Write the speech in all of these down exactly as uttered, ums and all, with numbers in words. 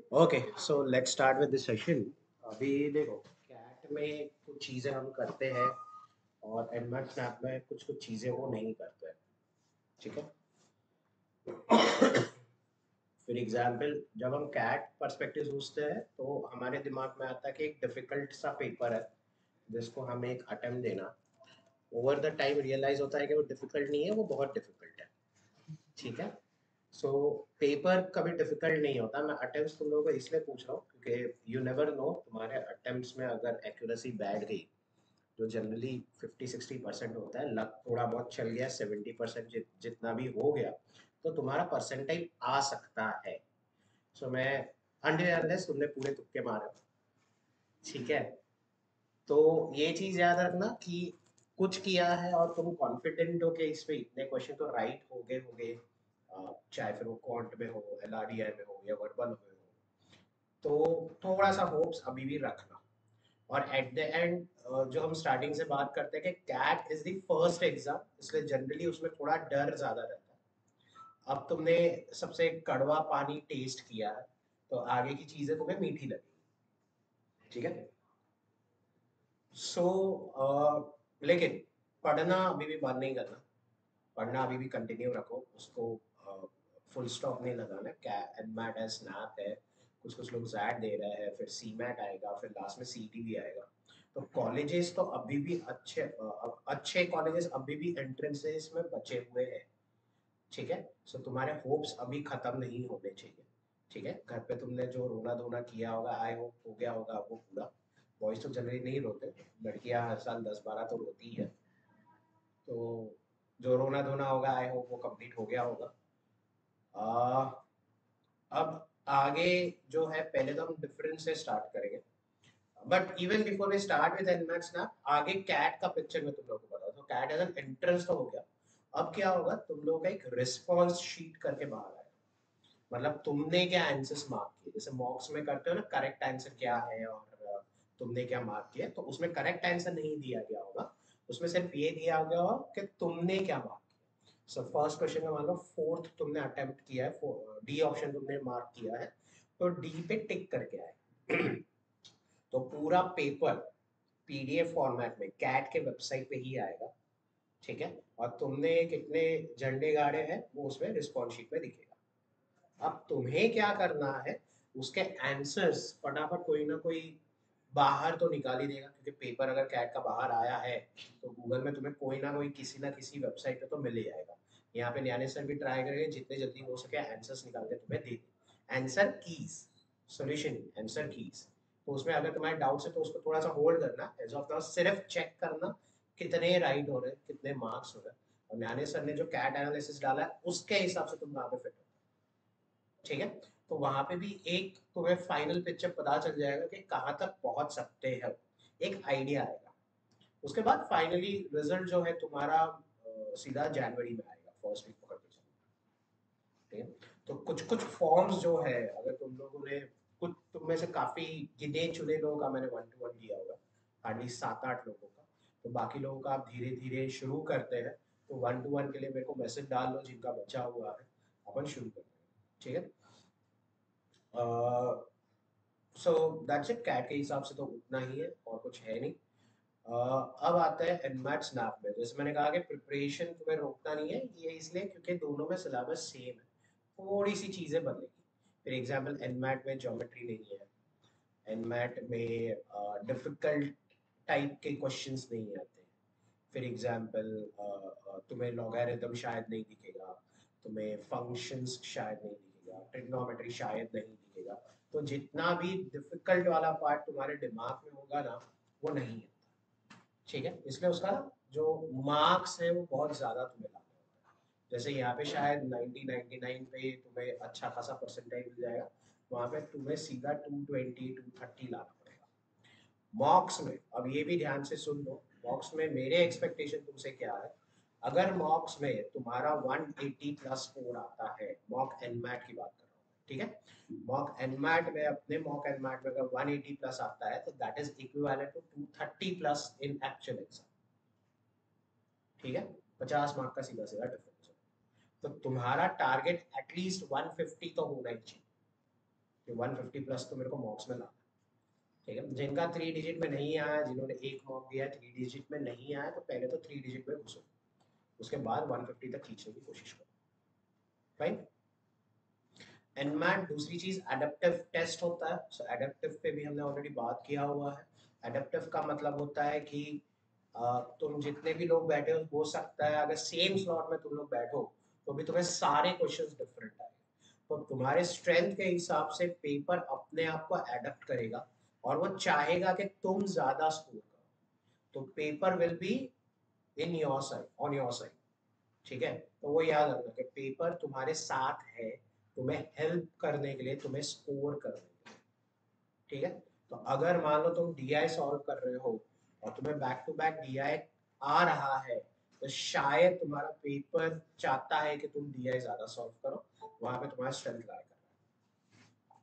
Okay so let's start with this session. अभी देखो, cat में कुछ चीज़ें हम करते हैं और एडमेट स्नैप में कुछ कुछ चीज़ें वो नहीं करते हैं। ठीक है। फॉर एग्जांपल, जब हम कैट पर्सपेक्टिव सोचते हैं तो हमारे दिमाग में आता है कि एक डिफिकल्ट सा पेपर है जिसको हमें एक अटेम्प्ट देना। ओवर द टाइम रियलाइज होता है कि वो डिफिकल्ट नहीं है, वो बहुत डिफिकल्ट है। ठीक है। सो पेपर कभी डिफिकल्ट नहीं होता। मैं अटेम्प्ट्स तुम लोगों को इसलिए पूछ रहा हूँ क्योंकि यू नेवर नो, तुम्हारे अटेम्प्ट्स में अगर एक्यूरेसी बैठ गई, जो जनरली फिफ्टी सिक्सटी परसेंट होता है, लक थोड़ा बहुत चल गया, सेवेंटी परसेंट जित, जितना भी हो गया, तो तुम्हारा परसेंटाइल आ सकता है। सो so, मैं अंडे अनलेस तुमने पूरे तुक्के मारे। ठीक है। तो ये चीज याद रखना कि कुछ किया है और तुम कॉन्फिडेंट हो कि इस पे इतने क्वेश्चन तो राइट हो गए होंगे, अ, चाहे फिर वो क्वांट में हो, एलआरडीआई में हो या वर्बल में हो, तो थोड़ा सा होप्स अभी भी रखना। और एट द एंड, जो हम स्टार्टिंग से बात करते हैं कि CAT is the first exam, इसलिए जनरली उसमें थोड़ा डर ज्यादा रहता है। अब तुमने सबसे कड़वा पानी टेस्ट किया है, तो आगे की चीजें तुम्हें मीठी लगेगी। ठीक है। सो so, uh, लेकिन पढ़ना अभी भी बंद नहीं करना। पढ़ना अभी भी कंटिन्यू रखो उसको। फुल स्टॉप नहीं लगाना। क्या एडमैट है, स्नैप है, कुछ कुछ लोग जैड दे रहे हैं, फिर सी मैट आएगा, फिर लास्ट में सीटी भी आएगा। तो कॉलेजेस तो अभी भी अच्छे, अ, अच्छे कॉलेजेस अभी भी एंट्रेंसेस में बचे हुए हैं। ठीक है। सो तुम्हारे होप्स अभी खत्म नहीं होने चाहिए। ठीक है। घर पे तुमने जो रोना धोना किया होगा, आई होप हो गया होगा वो पूरा। बॉयज तो जनरली नहीं रोते, लड़कियां हर साल दस बारह तो रोती है। तो जो रोना धोना होगा, आई होप वो कंप्लीट हो गया होगा। आ, अब आगे जो है, पहले तो हम डिफरेंस से स्टार्ट करेंगे। But even before we start with एनमैक्स ना, आगे कैट का पिक्चर में तुम लोगों को बताओ। तो कैट एज एन एंट्रेंस तो हो गया। अब क्या होगा, तुम लोगों का एक रिस्पॉन्स शीट करके बाहर आएगा। मतलब तुमने क्या आंसर्स मार्क किए, जैसे मॉक्स में करते हो ना, करेक्ट आंसर क्या है और अ, तुमने क्या मार्क किया, तो उसमें करेक्ट आंसर नहीं दिया गया होगा। उसमें सिर्फ ये दिया गया होगा कि तुमने क्या मार्क किया। सो फर्स्ट क्वेश्चन में मान लो फोर्थ तुमने अटेम्प्ट किया है, डी ऑप्शन तुमने मार्क किया है, तो डी पे टिक करके आए। तो पूरा पेपर पीडीएफ फॉर्मेट में कैट के वेबसाइट पे ही आएगा। ठीक है। और तुमने कितने झंडे गाड़े हैं वो उसमें रिस्पॉन्स शीट में दिखेगा। अब तुम्हें क्या करना है, उसके आंसर्स फटाफट कोई ना कोई बाहर तो निकाल ही देगा, क्योंकि पेपर अगर कैट का बाहर आया है तो गूगल में तुम्हें कोई ना कोई किसी ना किसी वेबसाइट पे तो मिल ही जाएगा। यहाँ पे न्याने सर भी ट्राई करेंगे जितने जल्दी हो सके आंसर्स निकाल के तुम्हें दे दें। Answer keys, solution, answer keys. तो उसमें अगर तुम्हारे डाउट्स है तो उसको थोड़ा सा होल्ड करना, एज ऑफ नाउ सिर्फ चेक करना कितने राइट हो रहे हैं, कितने मार्क्स हो रहे हैं। और न्याने सर ने जो कैट एनालिसिस डाला है उसके हिसाब से तुम वहां पे फिट हो। ठीक है। तो वहां पे भी एक तुम्हें फाइनल पिक्चर पता चल जाएगा कि कहाँ तक पहुंच सकते हैं, एक आइडिया आएगा। उसके बाद फाइनली रिजल्ट जो है तुम्हारा अ, सीधा जनवरी में आएगा, फर्स्ट वीक पकड़ के चलो। ठीक है। तो कुछ कुछ फॉर्म्स जो है, अगर तुम लोगों ने, कुछ तुम में से काफी गिने चुने लोगों का मैंने वन टू वन लिया होगा, हार्डली सात आठ लोगों का। तो बाकी लोगों का आप धीरे धीरे शुरू करते हैं। तो वन टू वन के लिए मेरे को मैसेज डाल दो जिनका बचा हुआ है, अपन शुरू करते हैं। ठीक है। So that's it. कैट के हिसाब से तो उतना ही है और कुछ है नहीं। uh, अब आता है एनमैट स्नैप में। जैसे मैंने कहा कि प्रिपरेशन तुम्हें रोकना नहीं है, ये इसलिए क्योंकि दोनों में सिलेबस सेम है, थोड़ी सी चीजें बदलेगी। फिर एग्जांपल, एनमैट में ज्योमेट्री नहीं है, एनमैट में डिफिकल्ट टाइप के क्वेश्चंस नहीं आते। फिर एग्जांपल, तुम्हें लॉगरिथम शायद नहीं दिखेगा, तुम्हें फंक्शंस शायद नहीं दिखेगा, ट्रिग्नोमेट्री शायद नहीं दिखेगा। तो जितना भी डिफिकल्ट वाला पार्ट तुम्हारे दिमाग में होगा ना, वो नहीं है। ठीक है। इसलिए उसका जो मार्क्स है वो बहुत ज्यादा तुम्हें लाना होता है। जैसे यहाँ पे शायद नाइंटी नाइंटी नाइन पे तुम्हें अच्छा खासा परसेंटाइल मिल जाएगा, वहां पे तुम्हें सीधा टू ट्वेंटी टू थर्टी लाना पड़ेगा। मॉक्स में अब ये भी ध्यान से सुन लो, मॉक्स में मेरे एक्सपेक्टेशन तुमसे क्या है। अगर मॉक्स में तुम्हारा वन एटी प्लस स्कोर आता है, मॉक एनमैट की बात कर रहा हूँ, ठीक है, मॉक एनमैट में, अपने मॉक एनमैट में अगर वन एटी प्लस आता है तो that is equivalent to two thirty plus in actual exam. ठीक है। पचास मार्क का सीधा सीधा डिफरेंस है। तो तुम्हारा टारगेट एटलीस्ट वन फिफ्टी तो होना ही चाहिए। कि वन फिफ्टी प्लस तो मेरे को मॉक्स में लाना है। ठीक है, जिनका थ्री डिजिट में नहीं आया, जिन्होंने एक मॉक दिया थ्री डिजिट में नहीं आया, तो पहले तो थ्री डिजिट में घुसो, उसके बाद वन फिफ्टी तक खींचने की कोशिश करो। फाइन। एनमैट दूसरी चीज एडेप्टिव टेस्ट होता है। सो एडेप्टिव पे भी हमने ऑलरेडी बात किया हुआ है। एडेप्टिव का मतलब होता है कि अ, तुम जितने भी लोग बैठे हो, हो सकता है अगर सेम स्लॉट में तुम लोग बैठो तो भी तुम्हें सारे क्वेश्चंस डिफरेंट आए, तो तुम्हारे स्ट्रेंथ के हिसाब से पेपर अपने आप को एडेप्ट करेगा और वो चाहेगा कि तुम ज्यादा स्कोर करो, तो paper will be in your side, on your side. ठीक है, तो वो याद रखना कि पेपर तुम्हारे साथ है, तुम्हें हेल्प करने के लिए, तुम्हें स्कोर करने के लिए। ठीक है, तो अगर मान लो तुम डीआई सॉल्व कर रहे हो और तुम्हें बैक टू बैक डीआई आ रहा है, तो शायद तुम्हारा पेपर चाहता है कि तुम डीआई ज्यादा सॉल्व करो, वहां पे तुम्हारा स्ट्रेंथ लाई कर रहा है।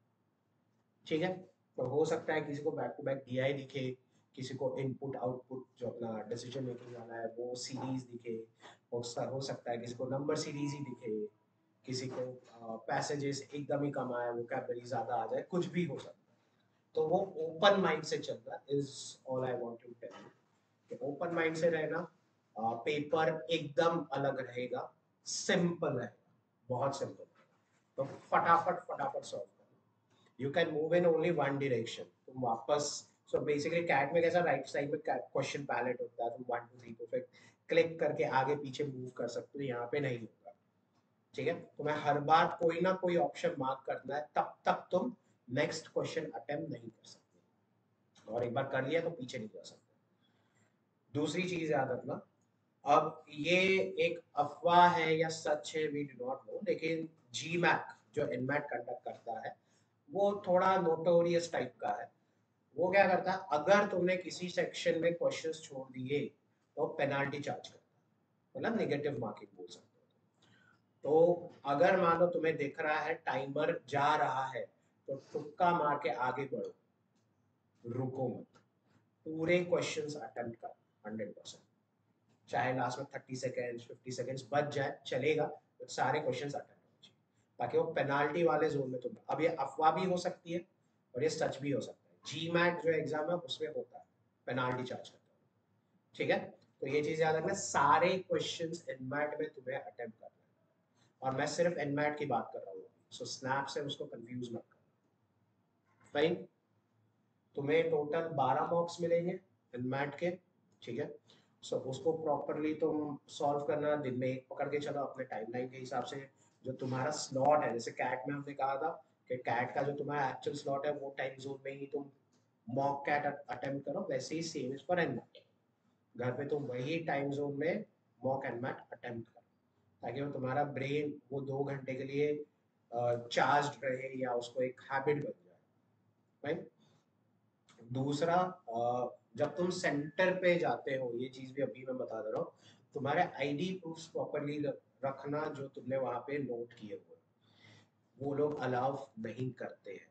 ठीक है, तो हो सकता है किसी को बैक टू बैक डीआई दिखे, किसी को इनपुट आउटपुट जो अपना डिसीजन मेकिंग वाला है वो सीरीज दिखे, हो हो सकता है किसी को नंबर सीरीज ही दिखे, किसी को पैसेजेस एकदम ही कम आए, वो कैबरी ज्यादा आ जाए, कुछ भी हो सकता है। तो वो ओपन माइंड से चलना is all I want to tell you, कि ओपन माइंड से रहना। पेपर एकदम अलग रहेगा, सिंपल रहेगा, बहुत सिंपल रहेगा, तो फटाफट फटाफट सॉल्व करना। You can move in only one direction, तुम वापस, सो बेसिकली कैट में कैसा राइट साइड में क्वेश्चन पैलेट होता है, तुम वन टू थ्री को क्लिक करके आगे पीछे मूव कर सकते हो, यहाँ पे नहीं होगा। ठीक है, तुम्हें हर बार कोई ना कोई ऑप्शन मार्क करना है, तब तक तुम नेक्स्ट क्वेश्चन अटेम्प्ट नहीं कर सकते, और एक बार कर लिया तो पीछे नहीं जा सकते। दूसरी चीज याद रखना, अब ये एक अफवाह है या सच है वी डू नॉट नो, लेकिन जी मैक जो एनमैट कंडक्ट करता है वो थोड़ा नोटोरियस टाइप का है। वो क्या करता है, अगर तुमने किसी सेक्शन में क्वेश्चंस छोड़ दिए तो पेनाल्टी चार्ज करता है, मतलब नेगेटिव मार्किंग बोल सकते हो। तो अगर मान लो तुम्हें दिख रहा है टाइमर जा रहा है, तो तुक्का मार के आगे बढ़ो, रुको मत, पूरे क्वेश्चंस अटेम्प्ट कर हंड्रेड परसेंट, चाहे लास्ट में थर्टी सेकेंड्स फिफ्टी सेकेंड्स बच जाए चलेगा, तो सारे क्वेश्चंस अटेम्प्ट होने चाहिए, ताकि वो पेनाल्टी वाले जोन में तुम। अब ये अफवाह भी हो सकती है और ये सच भी हो सकता है, जी मैट जो एग्जाम है उसमें होता है पेनाल्टी चार्ज करता है। ठीक है, तो ये चीज याद रखना, सारे क्वेश्चंस एनमैट में तुम्हें अटेम्प्ट करना है, और मैं सिर्फ एनमैट की बात कर रहा हूँ, सो स्नैप से उसको कंफ्यूज मत करना। फाइन, तुम्हें टोटल बारह मॉक्स मिलेंगे एनमैट के। ठीक है, सो so, उसको प्रॉपरली तुम सॉल्व करना, दिन में एक पकड़ के चलो अपने टाइमलाइन के हिसाब से। जो तुम्हारा स्लॉट है, जैसे कैट में हमने कहा था कि कैट का जो तुम्हारा एक्चुअल स्लॉट है वो टाइम जोन में ही तुम मॉक कैट अटेम्प्ट करो, वैसे ही सेम इज फॉर एनमैट, घर पे तुम वही टाइम जोन में मॉक एनमैट अटेम्प्ट करो, ताकि वो तुम्हारा ब्रेन वो दो घंटे के लिए चार्ज रहे या उसको एक हैबिट बन जाए। राइट। दूसरा, जब तुम सेंटर पे जाते हो, ये चीज भी अभी मैं बता दे रहा हूँ, तुम्हारे आईडी प्रूफ्स प्रॉपरली रखना, जो तुमने वहां पे नोट किए हुए वो लोग अलाउ नहीं करते हैं,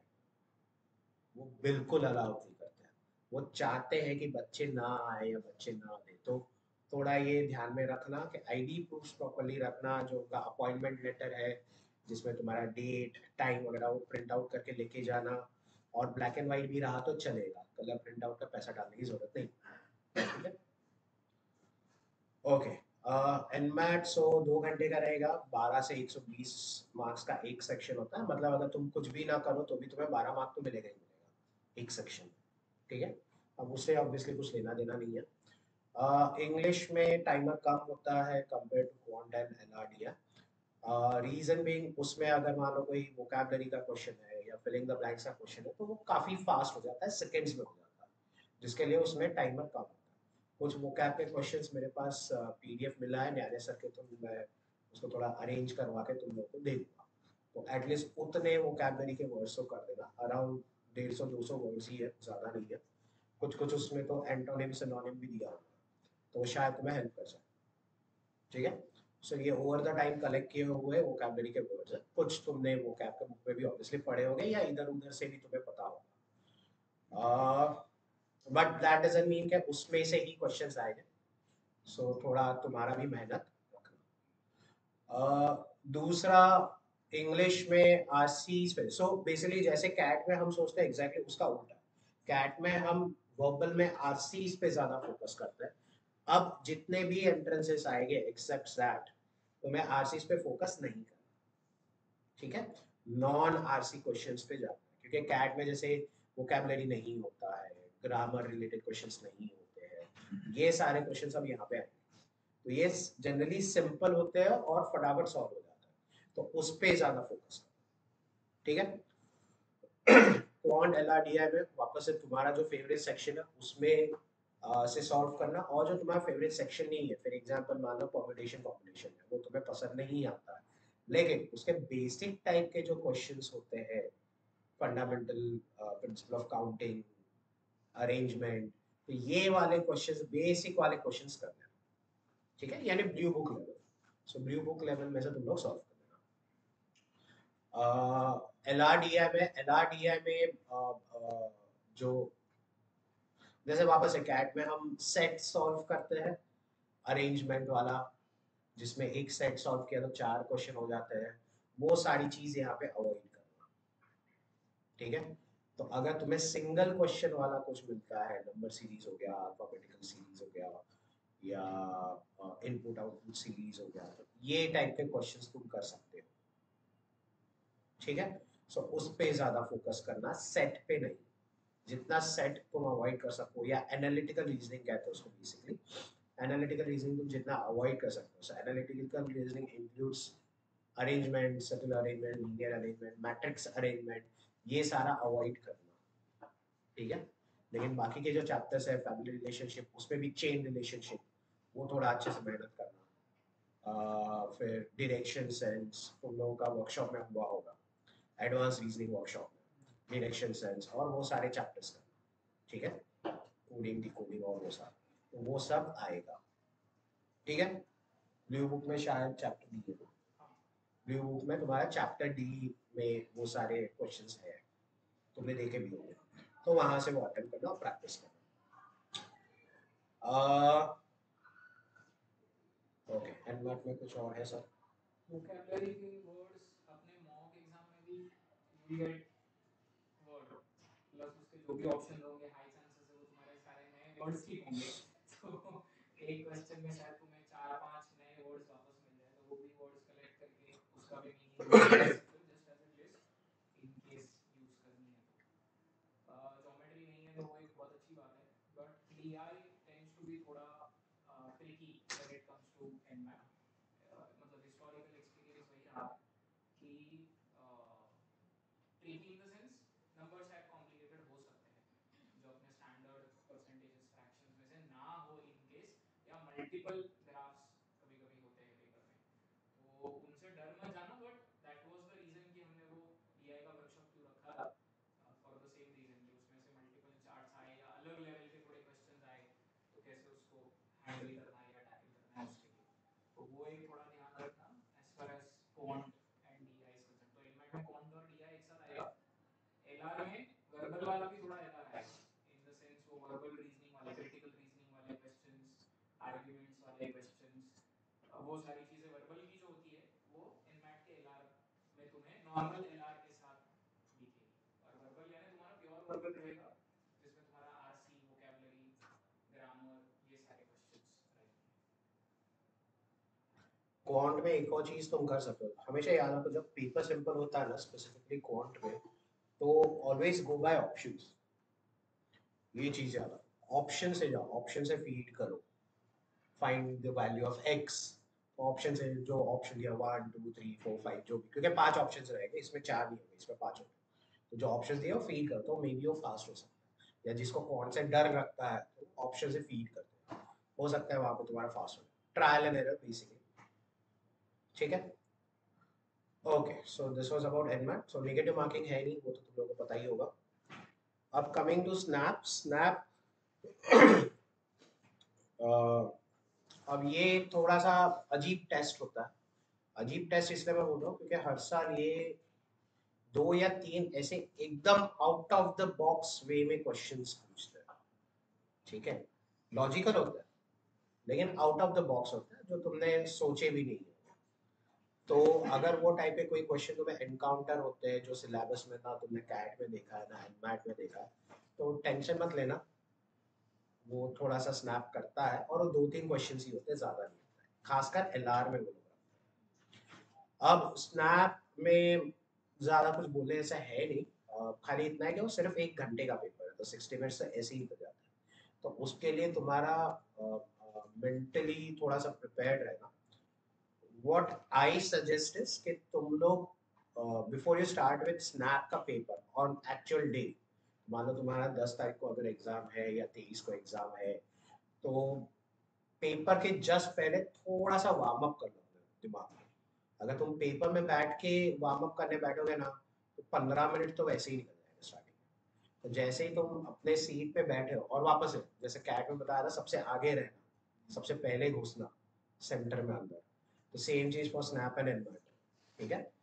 वो बिल्कुल अलाउ नहीं करते हैं। वो चाहते हैं कि बच्चे ना आए या बच्चे ना आए, तो थोड़ा ये ध्यान में रखना कि आईडी प्रूफ्स प्रॉपरली रखना, जो उनका अपॉइंटमेंट लेटर है जिसमें तुम्हारा डेट टाइम वगैरह वो प्रिंट आउट करके लेके जाना, और ब्लैक एंड व्हाइट भी रहा तो चलेगा, कलर प्रिंट आउट का पैसा डालने की जरूरत नहीं। ठीक है, ओके। एनमैट सो दो घंटे का रहेगा, बारह से एक सौ बीस मार्क्स का एक सेक्शन होता है, मतलब अगर तुम कुछ भी ना करो तो भी तुम्हें बारह मार्क तो मिलेगा ही मिलेगा एक सेक्शन। ठीक है, अब उससे ऑब्वियसली कुछ लेना देना नहीं है। इंग्लिश uh, में टाइमर कम होता है compare to quant and LRD. Reason being, उसमें अगर मान लो कोई वोकैबलरी का क्वेश्चन है या फिलिंग द ब्लैंक्स का क्वेश्चन है, तो वो काफी फास्ट हो जाता है, सेकंड्स में हो जाता है, जिसके लिए उसमें टाइमर कम होता है। कुछ वोकैब के क्वेश्चंस मेरे पास पीडीएफ मिला है न्याय सर के, तो मैं उसको थोड़ा अरेंज करवा के तुम लोगों को दे दूंगा, तो एटलीस्ट उतने वोकैबलरी के वर्ड्स तो कर देना, अराउंड डेढ़ सौ दो सौ वर्ड्स ही है, ज्यादा नहीं है। कुछ कुछ उसमें तो एंटोनिम सिनोनिम भी दिया होगा, तो वो शायद तुम्हें हेल्प कर जाए। ठीक है, सो ये ओवर द टाइम कलेक्ट किए हुए वोकैबलरी के वर्ड्स हैं, कुछ तुमने वोकैब के बुक में भी ऑब्वियसली पढ़े होंगे या इधर उधर से भी तुम्हें पता होगा, बट दैट डजंट मीन कि उसमें से ही क्वेश्चंस आएंगे, सो थोड़ा तुम्हारा भी मेहनत रखना। uh, दूसरा, इंग्लिश में आरसी पे, सो बेसिकली जैसे कैट में हम सोचते हैं एग्जैक्टली उसका उल्टा। कैट में हम वर्बल में आरसी पे ज्यादा फोकस करते हैं। अब जितने भी एंट्रेंसेस आएंगे एक्सेप्ट दैट, तो मैं आरसी पे फोकस नहीं करना, ठीक है। नॉन आरसी क्वेश्चंस पे जाता है, क्योंकि कैट में जैसे वोकैबुलरी नहीं होता है, ग्रामर रिलेटेड क्वेश्चंस नहीं होते हैं, ये सारे क्वेश्चंस अब यहाँ पे आएंगे। तो ये जनरली सिंपल होते हैं और फटाफट सॉल्व हो जाता है, तो उस पे ज्यादा फोकस, ठीक है। क्वांट एलआरडीआई में वापस से तुम्हारा जो फेवरेट सेक्शन है उसमें uh, से सॉल्व करना, और जो तुम्हारा फेवरेट सेक्शन नहीं है, फॉर एग्जांपल मान लो परम्यूटेशन कॉम्बिनेशन है, वो तुम्हें पसंद नहीं आता है, लेकिन उसके बेसिक टाइप के जो क्वेश्चंस होते हैं, fundamental principle of counting, arrangement, तो ये वाले क्वेश्चंस, बेसिक वाले क्वेश्चंस करना, ठीक है, यानी blue book level. So blue book level में से तुम लोग सॉल्व कर लेना। एल आर डी आई में एल आर डी आई में uh, uh, जो जैसे वापस से कैट में हम सेट सॉल्व करते हैं, अरेंजमेंट वाला, जिसमें एक सेट सॉल्व किया तो चार क्वेश्चन हो जाते हैं, वो सारी चीज यहाँ पे अवॉइड करना, ठीक है। तो अगर तुम्हें सिंगल क्वेश्चन वाला कुछ मिलता है, नंबर सीरीज हो गया, अल्फाबेटिकल सीरीज हो गया, या इनपुट आउटपुट सीरीज हो गया, तो ये टाइप के क्वेश्चंस तुम कर सकते हो, ठीक है। सो so, उस पे ज्यादा फोकस करना, सेट पे नहीं। जितना सेट तुम अवॉइड कर सको, या एनालिटिकल रीजनिंग कहते हैं उसको बेसिकली, एनालिटिकल रीजनिंग तुम जितना अवॉइड कर सकते हो। So analytical reasoning includes arrangement, circular arrangement, linear arrangement, matrix arrangement, ये सारा अवॉइड करना, ठीक है। लेकिन बाकी के जो चैप्टर्स है, फैमिली रिलेशनशिप, उसमें भी चेन रिलेशनशिप, वो थोड़ा अच्छे से मेहनत करना। uh, फिर डायरेक्शन सेंस तुम लोगों का वर्कशॉप में हुआ होगा, एडवांस रीजनिंग वर्कशॉप में, डायरेक्शन सेंस और वो सारे चैप्टर्स करना, ठीक है, कोडिंग डिकोडिंग और वो सारा, तो वो सब आएगा, ठीक है। ब्लू बुक में शायद चैप्टर डी है, ब्लू बुक में तुम्हारा चैप्टर डी में वो सारे क्वेश्चंस है, तुमने देखे भी होंगे, तो वहां से वो अटेम्प्ट करना और प्रैक्टिस करना। ओके, एंड मैथ में कुछ और है सर? वोकैबुलरी के वर्ड्स अपने मॉक एग्जाम में भी यू गेट वर्ड प्लस उसके जो भी ऑप्शन होंगे, हाई चांसेस है वो तुम्हारे सारे नए वर्ड्स ही होंगे। तो एक क्वेश्चन में शायद तुम्हें चार पांच नए वर्ड्स वापस मिल जाए, तो वो भी वर्ड्स कलेक्ट करके उसका भी मीनिंग ढूंढ सकते हो, just as a list in case use करनी है तो। ज्योमेट्री नहीं है तो वो एक बहुत अच्छी बात है, but DI tends to be थोड़ा tricky when it comes to NMAT. मतलब हिस्टोरिकल एक्सपीरियंस वही रहा है कि tricky in the sense number शायद कॉम्प्लिकेटेड हो सकते हैं जो अपने स्टैंडर्ड परसेंटेजेस फ्रैक्शंस में से ना हो इन केस, या मल्टीपल ग्राफ्स कभी कभी होते हैं पेपर में, तो उनसे डर मत जाना। But that was the reason कि हमने वो डीआई का वर्कशॉप क्यों रखा था, फॉर द सेम रीजन कि उसमें से मल्टीपल चार्ट्स आए या अलग लेवल के थोड़े क्वेश्चंस आए, तो कैसे उसको हैंडल करना है या टैकल करना है उसके लिए। तो वो एक थोड़ा ध्यान रखना as far as quant and DI is concern. तो इनमें में क्वांट और डीआई एक साथ आएगा। एलआर में वर्बल वाला भी थोड़ा एलआर आएगा, इन द सेंस वो वर्बल रीजनिंग वाले, क्रिटिकल रीजनिंग वाले क्वेश्चंस, आर्ग्यूमेंट्स वाले क्वेश्चंस, वो सारी चीजें वर्बल की जो होती है वो इनमैट के एलआर में तुम्हें नॉर्मल एलआर के साथ दिखेगी। और वर्बल यानी तुम्हारा प्योर वर्बल रहेगा, जिसमें तुम्हारा आरसी, वोकैबुलरी, ग्रामर, ये सारे क्वेश्चंस रहेंगे। क्वांट में एक और चीज तुम कर सकते हो, हमेशा याद रखो, जब पेपर सिंपल होता है ना, स्पेसिफिकली क्वांट में, तो ऑलवेज गो बाय ऑप्शंस। ये चीज याद रखो, ऑप्शन से जाओ, ऑप्शन से फीड करो, find the value of X. Option से जो ऑप्शन दिया, one two three four five, जो भी, क्योंकि पांच ऑप्शन रहेंगे, इसमें चार नहीं होंगे, इसमें पांच होंगे, तो जो ऑप्शन दिया वो फीड करो, तो मे बी वो फास्ट हो सकता है। या जिसको क्वांट से डर लगता है तो ऑप्शन से फीड करते हैं, हो सकता है वहां पर तुम्हारा फास्ट हो, ट्रायल एंड एरर बेसिकली, ठीक है। Okay, so this was about NMAT. So negative marking है नहीं, वो तो तुम लोगों को पता ही होगा। अब कमिंग टू स्नैप, स्नैप अब ये थोड़ा सा अजीब टेस्ट होता है। अजीब टेस्ट इसलिए मैं बोल रहा हूँ क्योंकि हर साल ये दो या तीन ऐसे एकदम out of the box way में क्वेश्चंस पूछते हैं, ठीक है। लॉजिकल होता है, लेकिन आउट ऑफ द बॉक्स होता है, जो तुमने सोचे भी नहीं है। तो अगर वो टाइप के कोई क्वेश्चन तुम्हें एनकाउंटर होते हैं जो सिलेबस में ना तुमने कैट में देखा है ना एनमैट में देखा है, तो टेंशन मत लेना, वो थोड़ा सा स्नैप करता है और वो दो तीन क्वेश्चन ही होते हैं, ज्यादा नहीं होता है, खासकर एलआर में वो लोग। अब स्नैप में ज्यादा कुछ बोलने जैसा है नहीं, अ, खाली इतना है कि वो सिर्फ एक घंटे का पेपर है, तो सिक्सटी मिनट से ऐसे ही निकल जाता है। तो उसके लिए तुम्हारा मेंटली थोड़ा सा प्रिपेयर्ड रहना। व्हाट आई सजेस्ट इज कि तुम लोग before you start with SNAP का पेपर ऑन एक्चुअल डे, मान लो तुम्हारा दस तारीख को अगर एग्जाम है या तेईस को एग्जाम है, तो पेपर के जस्ट पहले थोड़ा सा वार्म अप कर लो अपने दिमाग में। अगर तुम पेपर में बैठ के वार्म अप करने बैठोगे ना, तो पंद्रह मिनट तो वैसे ही निकल जाएगा स्टार्टिंग में। तो जैसे ही तुम अपने सीट पे बैठे हो और वापस है, जैसे कैट में बताया था सबसे आगे रहना, सबसे पहले घुसना सेंटर में अंदर, तो सेम चीज फॉर स्नैप एंड इन्वर्टर। ठीक है,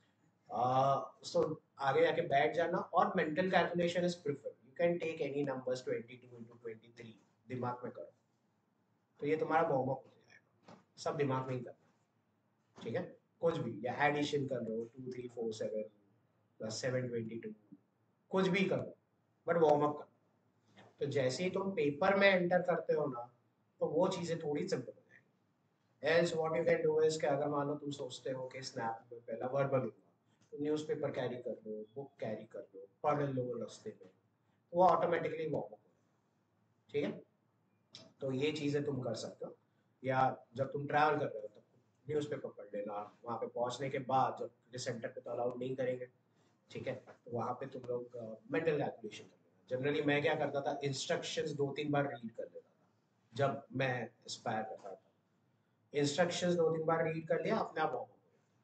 सो आगे जाके बैठ जाना और mental calculation is prefer, you can take any numbers twenty two into twenty three, दिमाग में करो, तो ये तुम्हारा वार्म अप हो जाएगा, सब दिमाग में ही करना। ठीक है, कुछ भी, या एडिशन कर लो two three four seven plus seven twenty two, कुछ भी करो, बट वार्म अप करो। तो जैसे ही तुम पेपर में एंटर करते हो ना, तो वो चीजें थोड़ी सिंपल हो जाएगी। Else what you can do is कि अगर मान लो तुम सोचते हो कि स्नैप में पहला वर्बल होगा, तो न्यूज़पेपर कैरी कर लो, बुक कैरी कर लो, पढ़ लो रास्ते में, तो वो ऑटोमेटिकली वार्म अप हो। ठीक है, तो ये चीजें तुम कर सकते हो। या जब तुम ट्रैवल कर रहे हो तब न्यूज़पेपर पढ़ लेना, वहाँ पे पहुँचने के बाद जब सेंटर पे तो अलाउड नहीं करेंगे, ठीक है, तो वहाँ पे तुम लोग मेंटल कैलकुलेशन कर लेना। जनरली मैं क्या करता था, इंस्ट्रक्शंस दो तीन बार रीड कर लेता था जब मैं एस्पायर कर रहा था, इंस्ट्रक्शंस दो तीन बार रीड कर लिया, अपने आप वार्म अप।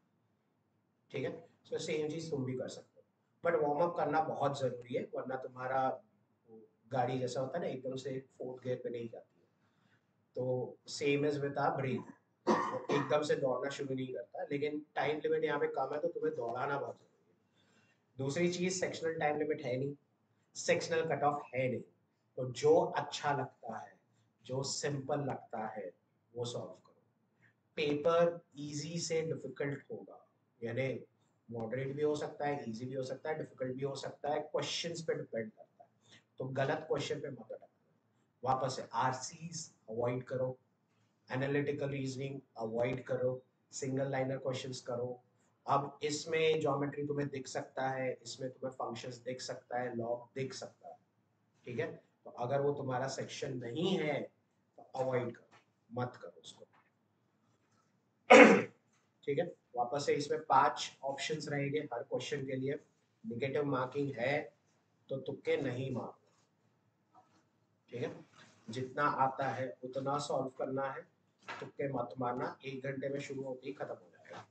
ठीक है, सो सेम चीज तुम भी कर सकते हो, बट वार्म अप करना बहुत जरूरी है, वरना तुम्हारा वो गाड़ी जैसा होता है ना, एकदम से फोर्थ गियर पे नहीं जाती है। तो same is with our brain, एकदम से दौड़ना शुरू नहीं करता, लेकिन टाइम लिमिट यहाँ पे कम है, तो तुम्हें दौड़ाना बहुत जरूरी है। दूसरी चीज, सेक्शनल टाइम लिमिट है नहीं, सेक्शनल कट ऑफ है नहीं, तो जो अच्छा लगता है, जो सिंपल लगता है, वो सॉल्व करो। पेपर इजी से डिफिकल्ट होगा, यानी मॉडरेट भी हो सकता है, इजी भी हो सकता है, डिफिकल्ट भी हो सकता है, क्वेश्चंस पे डिपेंड करता है। तो गलत क्वेश्चन पे मत अटकना, वापस से आरसीज अवॉइड करो, एनालिटिकल रीजनिंग अवॉइड करो, सिंगल लाइनर क्वेश्चंस करो। अब इसमें ज्योमेट्री तुम्हें दिख सकता है, इसमें तुम्हें फंक्शंस दिख सकता है, लॉग दिख सकता है, ठीक है, तो अगर वो तुम्हारा सेक्शन नहीं है तो अवॉइड करो, मत करो उसको। ठीक है, वापस से इसमें पांच ऑप्शंस रहेंगे हर क्वेश्चन के लिए, निगेटिव मार्किंग है तो तुक्के नहीं मारना। ठीक है, जितना आता है उतना सॉल्व करना है, तुक्के मत मारना, एक घंटे में शुरू होती ही खत्म हो जाएगा।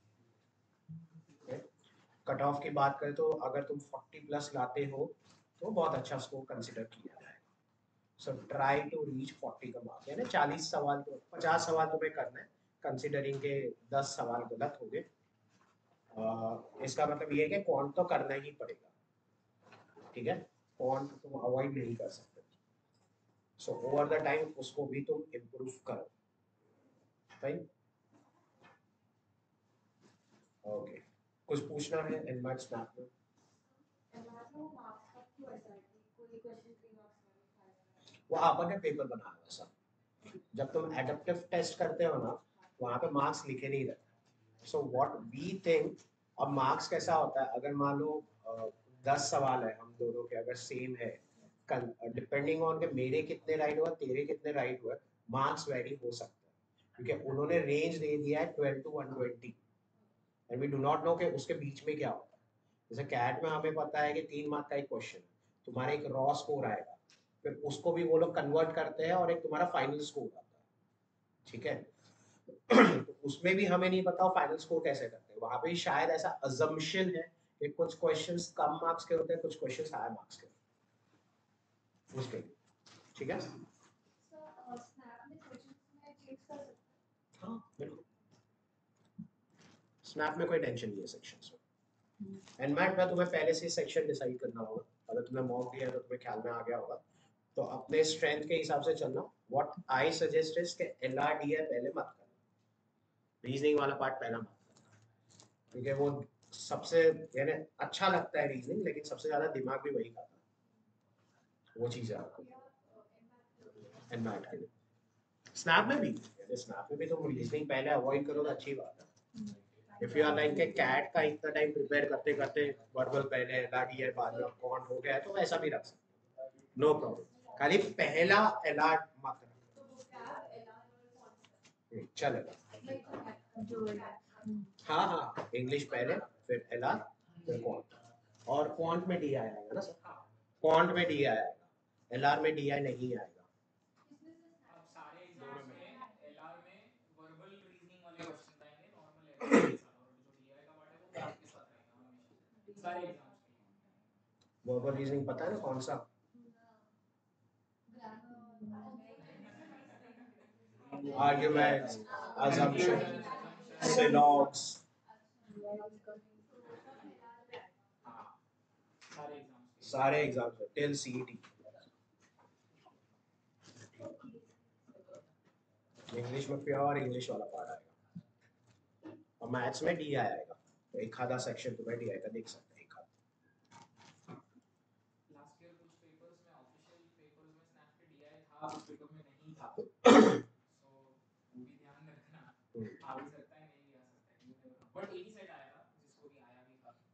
कट ऑफ की बात करें तो अगर तुम फोर्टी प्लस लाते हो तो बहुत अच्छा स्कोर कंसिडर किया जाएगा। So try to reach forty का मार्क, यानी चालीस सवाल तो पचास सवाल तुम्हें करना है, कंसिडरिंग के दस सवाल गलत हो गए। इसका मतलब ये है कि क्वांट तो करना ही पड़ेगा। ठीक है, क्वांट तुम अवॉइड नहीं कर सकते, सो ओवर द टाइम उसको भी तुम इम्प्रूव करो। फाइन, ओके, कुछ पूछना है एनमैट स्नैप में? वो आपने पेपर बनाया हुआ सब, जब तुम एडेप्टिव टेस्ट करते हो ना, वहाँ पे मार्क्स लिखे नहीं रहते। सो व्हाट वी थिंक, अब मार्क्स कैसा होता है, अगर मान लो अ, दस सवाल है हम दोनों के, अगर सेम है, डिपेंडिंग ऑन के मेरे कितने राइट हुआ तेरे कितने राइट हुआ, मार्क्स वेरी हो सकता है, क्योंकि उन्होंने रेंज दे दिया है twelve to one twenty, and we do not know कि उसके बीच में क्या होता है। जैसे कैट में हमें पता है कि तीन मार्क का एक क्वेश्चन है, तुम्हारा एक रॉ स्कोर आएगा, फिर उसको भी वो लोग कन्वर्ट करते हैं और एक तुम्हारा फाइनल स्कोर आता है। ठीक है, तो उसमें भी हमें नहीं पता फाइनल स्कोर कैसे करते हैं, वहां पे शायद ऐसा अजम्पशन है कि कुछ क्वेश्चंस कम मार्क्स के होते हैं, कुछ क्वेश्चंस हाई मार्क्स के होते हैं उसके। ठीक है, हाँ बिल्कुल, स्नैप में कोई टेंशन नहीं है सेक्शंस में। एनमैट में तुम्हें पहले से सेक्शन डिसाइड करना होगा, अगर तुम्हें मॉक दिया है तो तुम्हें ख्याल में आ गया होगा, तो अपने स्ट्रेंथ के हिसाब से चलना। व्हाट आई सजेस्ट इज कि एलआरडीआई पहले मत करना, रीजनिंग वाला पार्ट पहला मत करना, क्योंकि वो सबसे यानी अच्छा लगता है रीजनिंग, लेकिन सबसे ज्यादा दिमाग भी वही खाता है, वो चीज है आपको एनमैट के लिए। स्नैप में भी स्नैप में भी तो रीजनिंग पहले अवॉइड करो तो अच्छी बात है। If you are like a CAT का इतना टाइम प्रिपेयर करते करते वर्बल पहले लाठी है बाद में कौन हो गया है, तो वैसा भी रख सकते, नो प्रॉब्लम, खाली पहला अलर्ट मत रखना, चलेगा। हाँ हाँ, इंग्लिश पहले फिर एलआर फिर क्वांट, और क्वांट में डी आई आएगा ना सर, क्वांट में डी आई आएगा, एलआर में डी आई नहीं आएगा। अब सारे एग्जाम्स में एलआर में वर्बल रीजनिंग वाले क्वेश्चंस आएंगे, नॉर्मल एवरेज के साथ, और जो डीआई का पार्ट है वो मैथ के साथ रहेगा हमेशा सारे एग्जाम्स के लिए। वर्बल रीजनिंग पता है ना कौन सा? आर्ग्यूमेंट्स, assumption, sylogs, हाँ सारे एग्जाम्स के लिए। सारे एग्जाम्स टिल सीईटी। इंग्लिश में प्योर इंग्लिश वाला पार्ट आएगा, और मैथ्स में डी आई आएगा, तो एक आधा सेक्शन तुम्हें डी आई का देख सकते हैं एक आधा। लास्ट ईयर कुछ पेपर्स में, ऑफिशियल पेपर्स में स्नैप पे डीआई था, कुछ पेपर में नहीं था, सो वो भी ध्यान रखना, आ भी सकता है नहीं भी आ सकता है, यू नेवर नो। बट एटी सेट आया था जिसको भी आया भी था।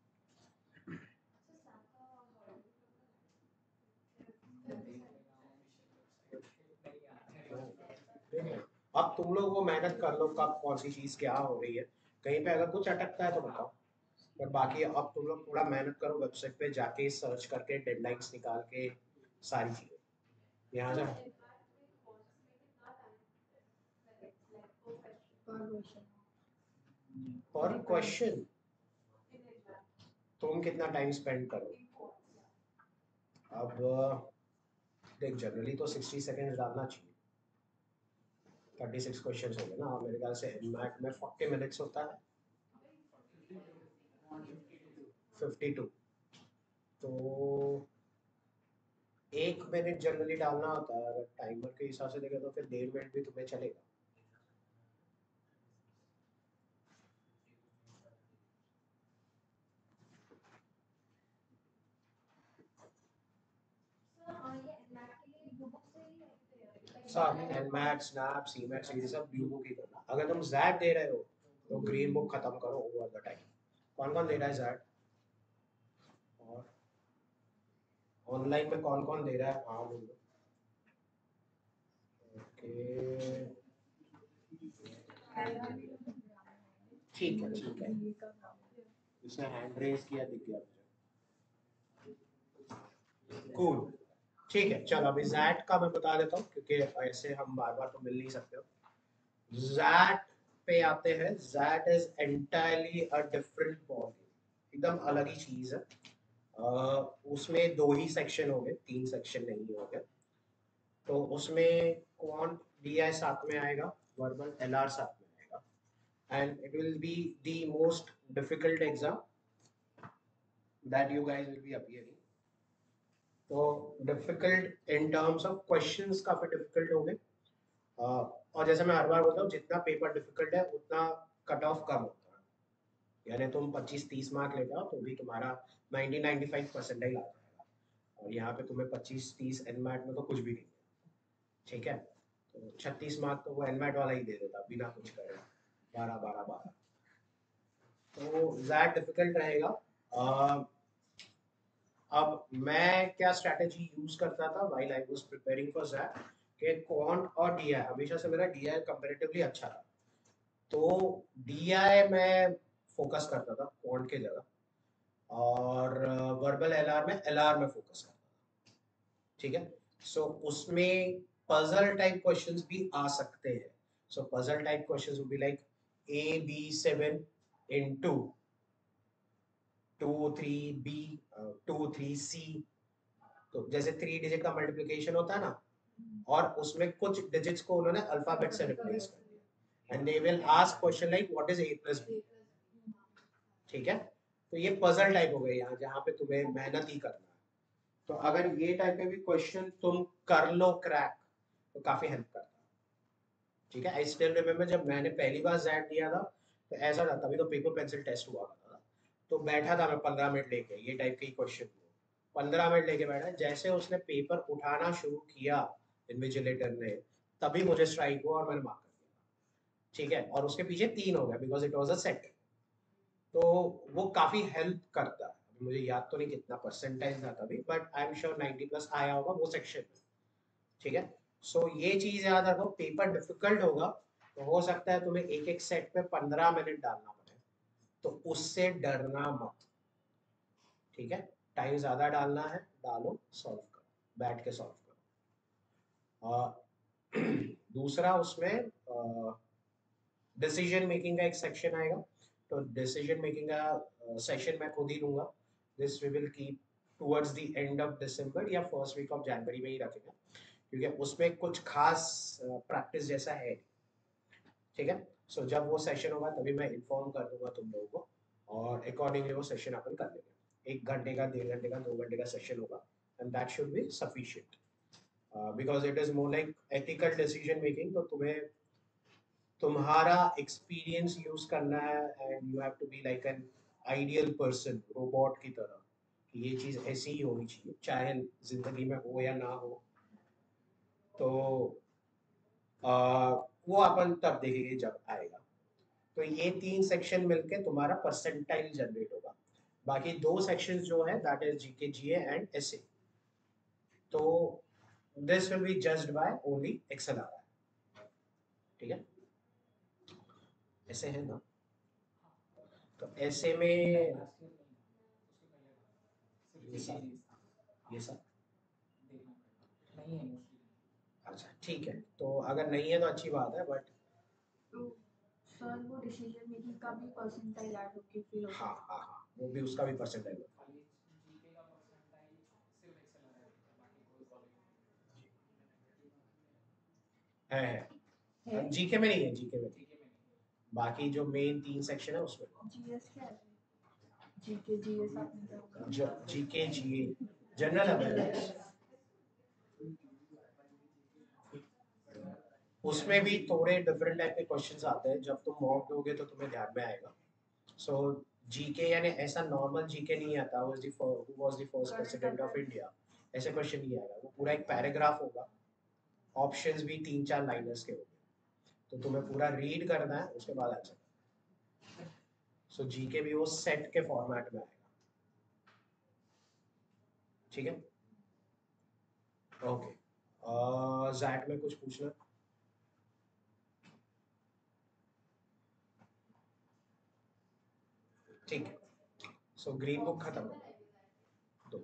अब तुम लोग वो मेहनत कर लो कब कौन सी चीज क्या हो रही है, कहीं पे अगर कुछ अटकता है तो बताओ, पर बाकी अब तुम लोग थोड़ा मेहनत करो, वेबसाइट पे जाके सर्च करके डेडलाइंस निकाल के सारी चीजें यहाँ से पर क्वेश्चन तुम कितना टाइम स्पेंड करो। अब देख जनरली तो सिक्सटी सेकेंड्स डालना चाहिए, थर्टी सिक्स क्वेश्चन हो गए ना, और मेरे ख्याल से एनमैट में फोर्टी मिनट्स होता है, फिफ्टी टू, तो एक मिनट जनरली डालना होता है, अगर टाइमर के हिसाब से देखें तो फिर डेढ़ मिनट भी तुम्हें चलेगा। सब एनमैट स्नैप सीमैट ये सब ब्लू बुक ही करना, अगर तुम जैट दे रहे हो तो ग्रीन बुक खत्म करो ओवर द टाइम। कौन कौन दे रहा है जैट, और ऑनलाइन में कौन कौन दे रहा है, हाँ बोलो। ओके ठीक है ठीक है, इसने हैंड रेज किया दिख गया मुझे, कूल ठीक है। चल अभी जैट का मैं बता देता हूँ, क्योंकि ऐसे हम बार बार तो मिल नहीं सकते हो। जैट पे आते हैं, XAT is entirely a different ball, एकदम अलग ही चीज है। uh, उसमें दो ही सेक्शन हो गए, तीन सेक्शन नहीं हो गए, तो उसमें क्वांट डी आई साथ में आएगा, वर्बल एल आर साथ में आएगा, and it will be the most difficult exam that you guys will be appearing. तो difficult in terms of questions काफी डिफिकल्ट हो गए, uh, और जैसे मैं हर बार बोलता हूँ जितना पेपर डिफिकल्ट है उतना कट ऑफ कम होता है, यानी तुम पच्चीस तीस मार्क ले जाओ तो भी तुम्हारा नाइंटी नाइंटी फाइव परसेंटाइल आ जाएगा, और यहाँ पे तुम्हें पच्चीस तीस एनमैट में तो कुछ भी नहीं है, ठीक है। तो छत्तीस मार्क तो वो एनमैट वाला ही दे देता बिना कुछ करे, बारह बारह बारह, तो ज़्यादा डिफिकल्ट रहेगा। uh, अब मैं क्या स्ट्रैटेजी यूज करता था while I was preparing for that, कि क्वांट और डीआई हमेशा से मेरा डीआई कंपैरेटिवली अच्छा था, तो डीआई में फोकस करता था क्वांट के जगह, और वर्बल एलआर में एलआर में फोकस करता था, ठीक है। सो so, उसमें पजल टाइप क्वेश्चंस भी आ सकते हैं, so puzzle type questions would be like A B seven into two three B two three C, तो जैसे थ्री डिजिट का मल्टीप्लिकेशन होता है ना, और उसमें कुछ डिजिट्स को उन्होंने अल्फाबेट से रिप्लेस कर दिया, and they will ask question like what is A plus B, ठीक है। तो ये पजल टाइप हो गए यहाँ, जहाँ पे तुम्हें मेहनत ही करना है, तो अगर ये टाइप के भी क्वेश्चन तुम कर लो क्रैक तो काफी हेल्प करता है, ठीक है। आई स्टिल रिमेम्बर जब मैंने पहली बार जैट दिया था तो ऐसा था, तभी तो पेपर पेंसिल टेस्ट हुआ था। तो बैठा था मैं पंद्रह मिनट लेके, ये टाइप के क्वेश्चन पंद्रह मिनट लेके बैठा, जैसे उसने पेपर उठाना शुरू किया इन्विजिलेटर ने, तभी मुझे स्ट्राइक हुआ और मैंने मार्क कर दिया। ठीक है, और उसके पीछे तीन हो गया because it was a set. तो वो काफी हेल्प करता है। अभी मुझे याद तो नहीं कितना परसेंटाइज था तभी, but I am sure ninety plus आया होगा वो सेक्शन में। ठीक है, सो so, ये चीज याद रखो, पेपर डिफिकल्ट होगा तो हो सकता है तुम्हें एक एक सेट पे पंद्रह मिनट डालना पड़े, तो उससे डरना मत। ठीक है, टाइम ज्यादा डालना है, डालो, सॉल्व करो, बैठ के सॉल्व करो। अ, दूसरा उसमें डिसीजन मेकिंग का एक सेक्शन आएगा, तो डिसीजन मेकिंग का सेशन मैं खुद ही दूंगा। This we will keep towards the end of December या फर्स्ट वीक ऑफ जनवरी में ही रखेंगे, क्योंकि उसमें कुछ खास प्रैक्टिस जैसा है। ठीक है, सो so, जब वो सेशन होगा तभी मैं इन्फॉर्म कर दूंगा तुम लोगों को, और अकॉर्डिंगली वो सेशन अपन कर लेंगे। एक घंटे का, डेढ़ घंटे का, दो घंटे का सेशन होगा, and that should be sufficient because it is more like ethical decision making. तो तुम्हें तुम्हारा एक्सपीरियंस यूज करना है, and you have to be like an ideal person, robot की तरह, कि ये चीज ऐसी ही होनी चाहिए चाहे जिंदगी में हो या ना हो। तो आ, वो अपन तब देखेंगे जब आएगा। तो ये तीन सेक्शन मिलके तुम्हारा परसेंटाइल जनरेट होगा। बाकी दो सेक्शंस जो है that is GK, GA and SA. तो this will be judged by only excel आ रहा है। ठीक है, ऐसे है ना। तो ऐसे में लास्ट ईयर नहीं था, उसके पहले था, सिर्फ ये जीके सब, जीएस था। ये हाँ, सब देखना पड़ेगा, नहीं है मोस्टली नहीं। अच्छा ठीक है, तो अगर नहीं है तो अच्छी बात है, बट तो सर वो डिसीजन मेकिंग का भी परसेंटाइल ऐड होके फिर होगा। हाँ हाँ हाँ, वो भी उसका भी परसेंटाइल होगा। खाली जीके का परसेंटाइल सिर्फ एक्सेल आ रहा है, बाकी कोई कॉलेज है है है जीके में नहीं है, जीके में नहीं। जीके में नहीं है। बाकी जो मेन तीन सेक्शन है उसमें जीएस क्या है? जीके जीएस आपने क्या बोला? जीके, जीए, जनरल अवेयरनेस, उसमें भी थोड़े डिफरेंट टाइप के क्वेश्चंस आते हैं। जब तुम मॉक दोगे तो तुम्हें ध्यान में आएगा। सो जीके यानी ऐसा नॉर्मल जीके नहीं आता, was the who was the first president of India, ऐसे क्वेश्चन नहीं आएगा। वो पूरा एक पैराग्राफ होगा, ऑप्शंस भी तीन चार लाइनर्स के होंगे, तो तुम्हें पूरा रीड करना है, उसके बाद आंसर। सो जीके भी वो सेट के फॉर्मेट में आएगा। ठीक है, ओके। जैट में कुछ पूछना? ठीक है, सो ग्रीन बुक खत्म, दो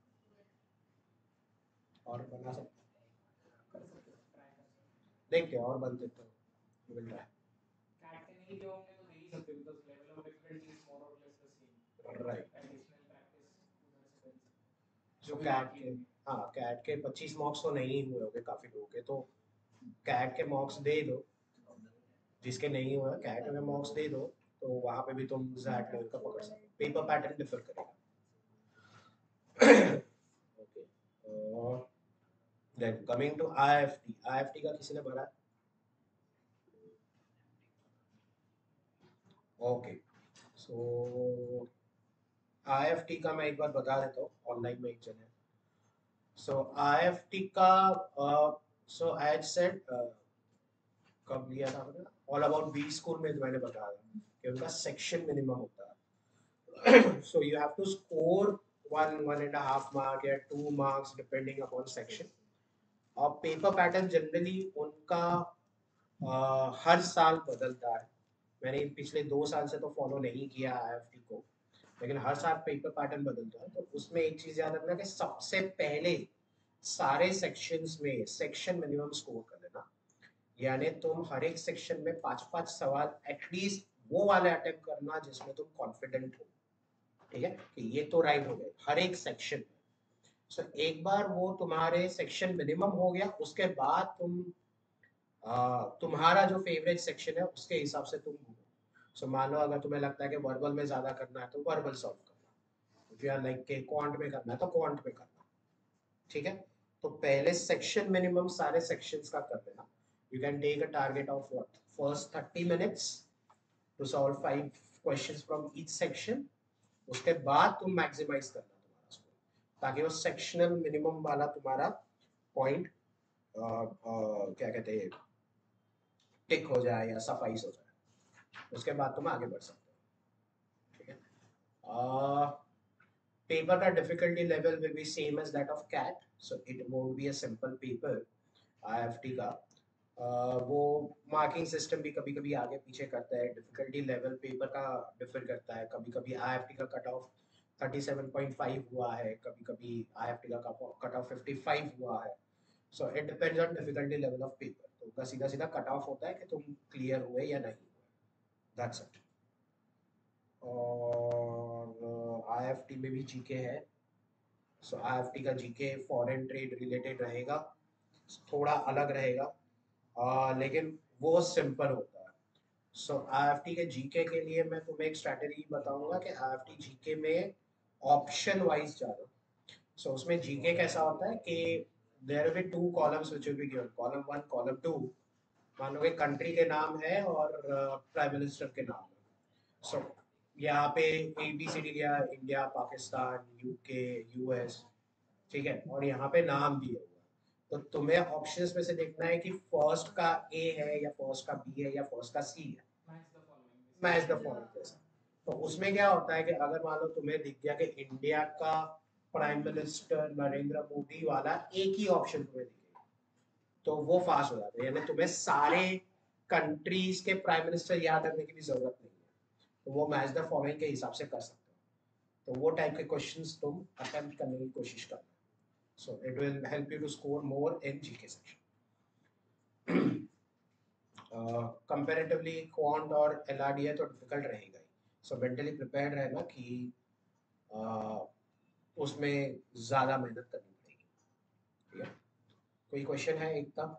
और बना सकते कर सकते हो, ट्राई कर सकते हो। देखते हैं और बन देते हैं, मिल रहा कैट के नहीं दिए होंगे तो दे ही सकते हो, because level of difficulty is more और लेस द सेम। है। राइट, एडिशनल प्रैक्टिस उधर से कर ही सकते हो, जो जो भी कैट बाकी के, होंगे। हाँ कैट के पच्चीस मार्क्स तो नहीं हुए होंगे काफी लोगों के, तो कैट के मार्क्स दे दो। जिसके नहीं हुआ कैट में मार्क्स दे दो, तो वहां पे भी तुम जैट लेवल का पकड़ सकते हो। पेपर पैटर्न डिफर करेगा। ओके, और then coming to IFT. IFT का किसी ने भरा? ओके, सो आईएफटी का मैं एक बार बता देता हूँ, ऑनलाइन में एक जन है। सो आईएफटी का, सो आई सेड कब लिया था मैंने, ऑल अबाउट बी स्कूल में मैंने बताया कि उनका सेक्शन मिनिमम होता है। So you have to score one one and half mark या two marks depending upon section. और पेपर पैटर्न जनरली उनका uh, हर साल बदलता है। मैंने पिछले दो साल से तो फॉलो नहीं किया आईएफटी को, लेकिन हर साल पेपर पैटर्न बदलता है। तो उसमें एक चीज याद रखना कि सबसे पहले सारे सेक्शंस में सेक्शन मिनिमम स्कोर कर लेना। यानी तुम हर एक सेक्शन में पांच पांच सवाल एटलीस्ट वो वाले अटेम्प्ट करना जिसमें तुम कॉन्फिडेंट हो। ठीक है, कि ये तो राइट हो गए हर एक सेक्शन में। सो so, एक बार वो तुम्हारे सेक्शन मिनिमम हो गया, उसके बाद तुम आ, तुम्हारा जो फेवरेट सेक्शन है उसके हिसाब से तुम घूमो। सो so, मान लो अगर तुम्हें लगता है कि वर्बल में ज्यादा करना है तो वर्बल सॉल्व करना, इफ यू आर लाइक के क्वांट में करना है तो क्वांट में करना। ठीक है, तो पहले सेक्शन मिनिमम सारे सेक्शंस का कर लेना। You can take a target of what, first thirty minutes, to solve five questions from each section. उसके बाद तुम मैक्सिमाइज करना तुम्हारा स्कोर, ताकि वो सेक्शनल मिनिमम वाला तुम्हारा पॉइंट क्या कहते हैं टिक हो जाए या सफाइस हो जाए, उसके बाद तुम आगे बढ़ सकते हो। ठीक है। पेपर का difficulty level will be same as that of CAT, so it won't be a simple paper. IFT का uh, वो मार्किंग सिस्टम भी कभी कभी आगे पीछे करता है, डिफिकल्टी लेवल पेपर का डिफर करता है। कभी कभी आईएफटी का cut off thirty seven point five हुआ है, कभी कभी आईएफटी का कट ऑफ फिफ्टी फाइव हुआ है। So it depends on difficulty level of paper. तो उसका सीधा सीधा कट ऑफ होता है कि तुम क्लियर हुए या नहीं हुए, दैट्स इट। और आईएफटी में भी जीके है। सो आईएफटी का जीके फॉरेन ट्रेड रिलेटेड रहेगा, थोड़ा अलग रहेगा, uh, लेकिन वो सिंपल होता है। सो आईएफटी के जीके के लिए मैं तुम्हें एक स्ट्रैटेजी बताऊंगा कि आईएफटी जीके में ऑप्शन वाइज जा रहा। सो उसमें जीके कैसा होता है कि there will be two columns which will be given, column one column two. मान लो कि कंट्री के नाम है और प्राइम uh, मिनिस्टर के नाम है। सो so, यहाँ पे ए बी सी डी लिया, इंडिया, पाकिस्तान, यूके, यूएस, ठीक है, और यहाँ पे नाम दिए हुआ है। तो तुम्हें ऑप्शंस में से देखना है कि फर्स्ट का ए है या फर्स्ट का बी है या फर्स्ट का सी है, मैच द फॉलोइंग जैसा। तो उसमें क्या होता है कि अगर मान लो तुम्हें दिख गया कि इंडिया का प्राइम मिनिस्टर नरेंद्र मोदी वाला एक ही ऑप्शन तुम्हें दिखेगा, तो वो फास्ट हो जाता है, यानी तुम्हें सारे कंट्रीज के प्राइम मिनिस्टर याद रखने की भी जरूरत नहीं है। तो वो मैच द फॉलोइंग के हिसाब से कर सकते हो। तो वो टाइप के क्वेश्चंस तुम अटेम्प्ट करने की कोशिश करना। So it will help you to score more in G K section. uh, comparatively quant और L R D है तो difficult रहेगा ही। So mentally prepared रहना कि uh, उसमें ज़्यादा मेहनत करनी पड़ेगी। ठीक है? कोई क्वेश्चन है एक का?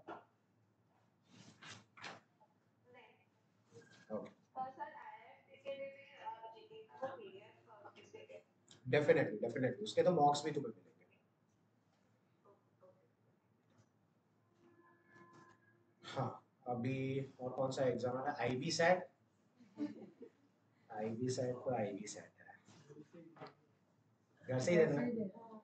डेफिनेटली डेफिनेटली उसके तो मॉक्स भी तुम्हें मिलेंगे। हाँ, अभी और कौन सा एग्जाम है? IBSAT. आईबी सेट तो आईबी सेट है, घर से ही देना है।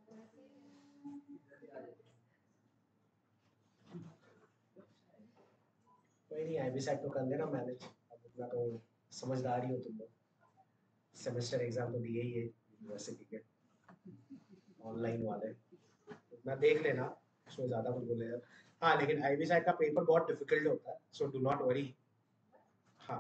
कोई नहीं, आईबी सेट तो कर लेना मैनेज। अब इतना तो समझदार ही हो तुम लोग, सेमेस्टर एग्जाम तो दिए ही है यूनिवर्सिटी के ऑनलाइन वाले, ना देख लेना, उसमें ज़्यादा कुछ बोले यार। हाँ, लेकिन आईबी साइड का पेपर बहुत डिफिकल्ट होता है, सो डू नॉट वरी। हाँ,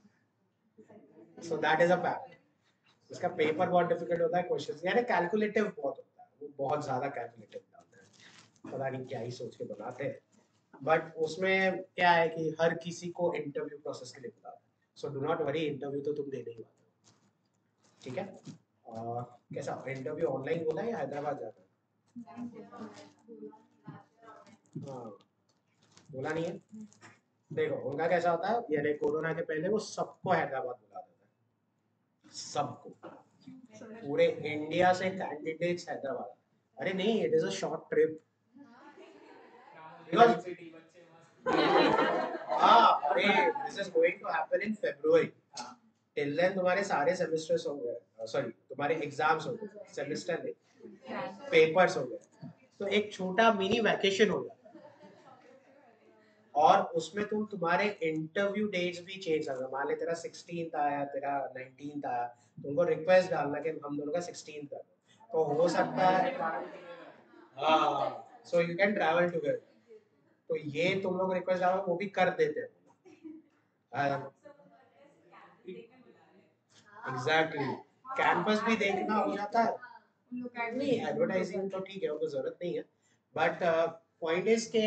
so that is a fact. इसका पेपर बहुत डिफिकल्ट होता है, क्वेश्चंस यानी कैलकुलेटिव बहुत होता है, वो बहुत ज़्यादा कैलकुलेटिव बनाते हैं, पता नहीं क्या ही सोच के बनाते हैं। बट उसमें क्या है कि हर किसी को इंटरव्यू प्रोसेस के लिए बुलाते हैं, so do not worry, interview तो तुम देने ही वाले हो। ठीक है। uh, कैसा इंटरव्यू ऑनलाइन बोला है या हैदराबाद जाना है? हाँ, बोला नहीं है। देखो उनका कैसा होता है, यानी कोरोना के पहले वो सबको हैदराबाद बुला देता है, सबको, पूरे इंडिया से कैंडिडेट्स हैदराबाद। अरे नहीं, it is a short trip. हाँ, अरे this is going to happen in February. Till then तुम्हारे सारे सेमेस्टर्स हो गए, सॉरी तुम्हारे एग्जाम्स हो गए, सेमेस्टर नहीं, पेपर्स हो गए, तो एक छोटा मिनी वैकेशन हो गया, और उसमें तुम तुम्हारे इंटरव्यू डेट्स भी चेंज कर, मान ले तेरा सिक्सटीन्थ आया, तेरा नाइनटीन्थ आया, तुमको रिक्वेस्ट डालना कि हम दोनों का सिक्सटीन्थ कर दो, तो हो सकता है हाँ, so you can travel together. तो ये तुम लोग रिक्वेस्ट डालो, वो भी कर देते हैं। एग्जैक्टली, कैंपस भी देखना हो जाता है। नहीं, एडवर्टाइजिंग तो ठीक है, उनको जरूरत नहीं है, बट पॉइंट इज के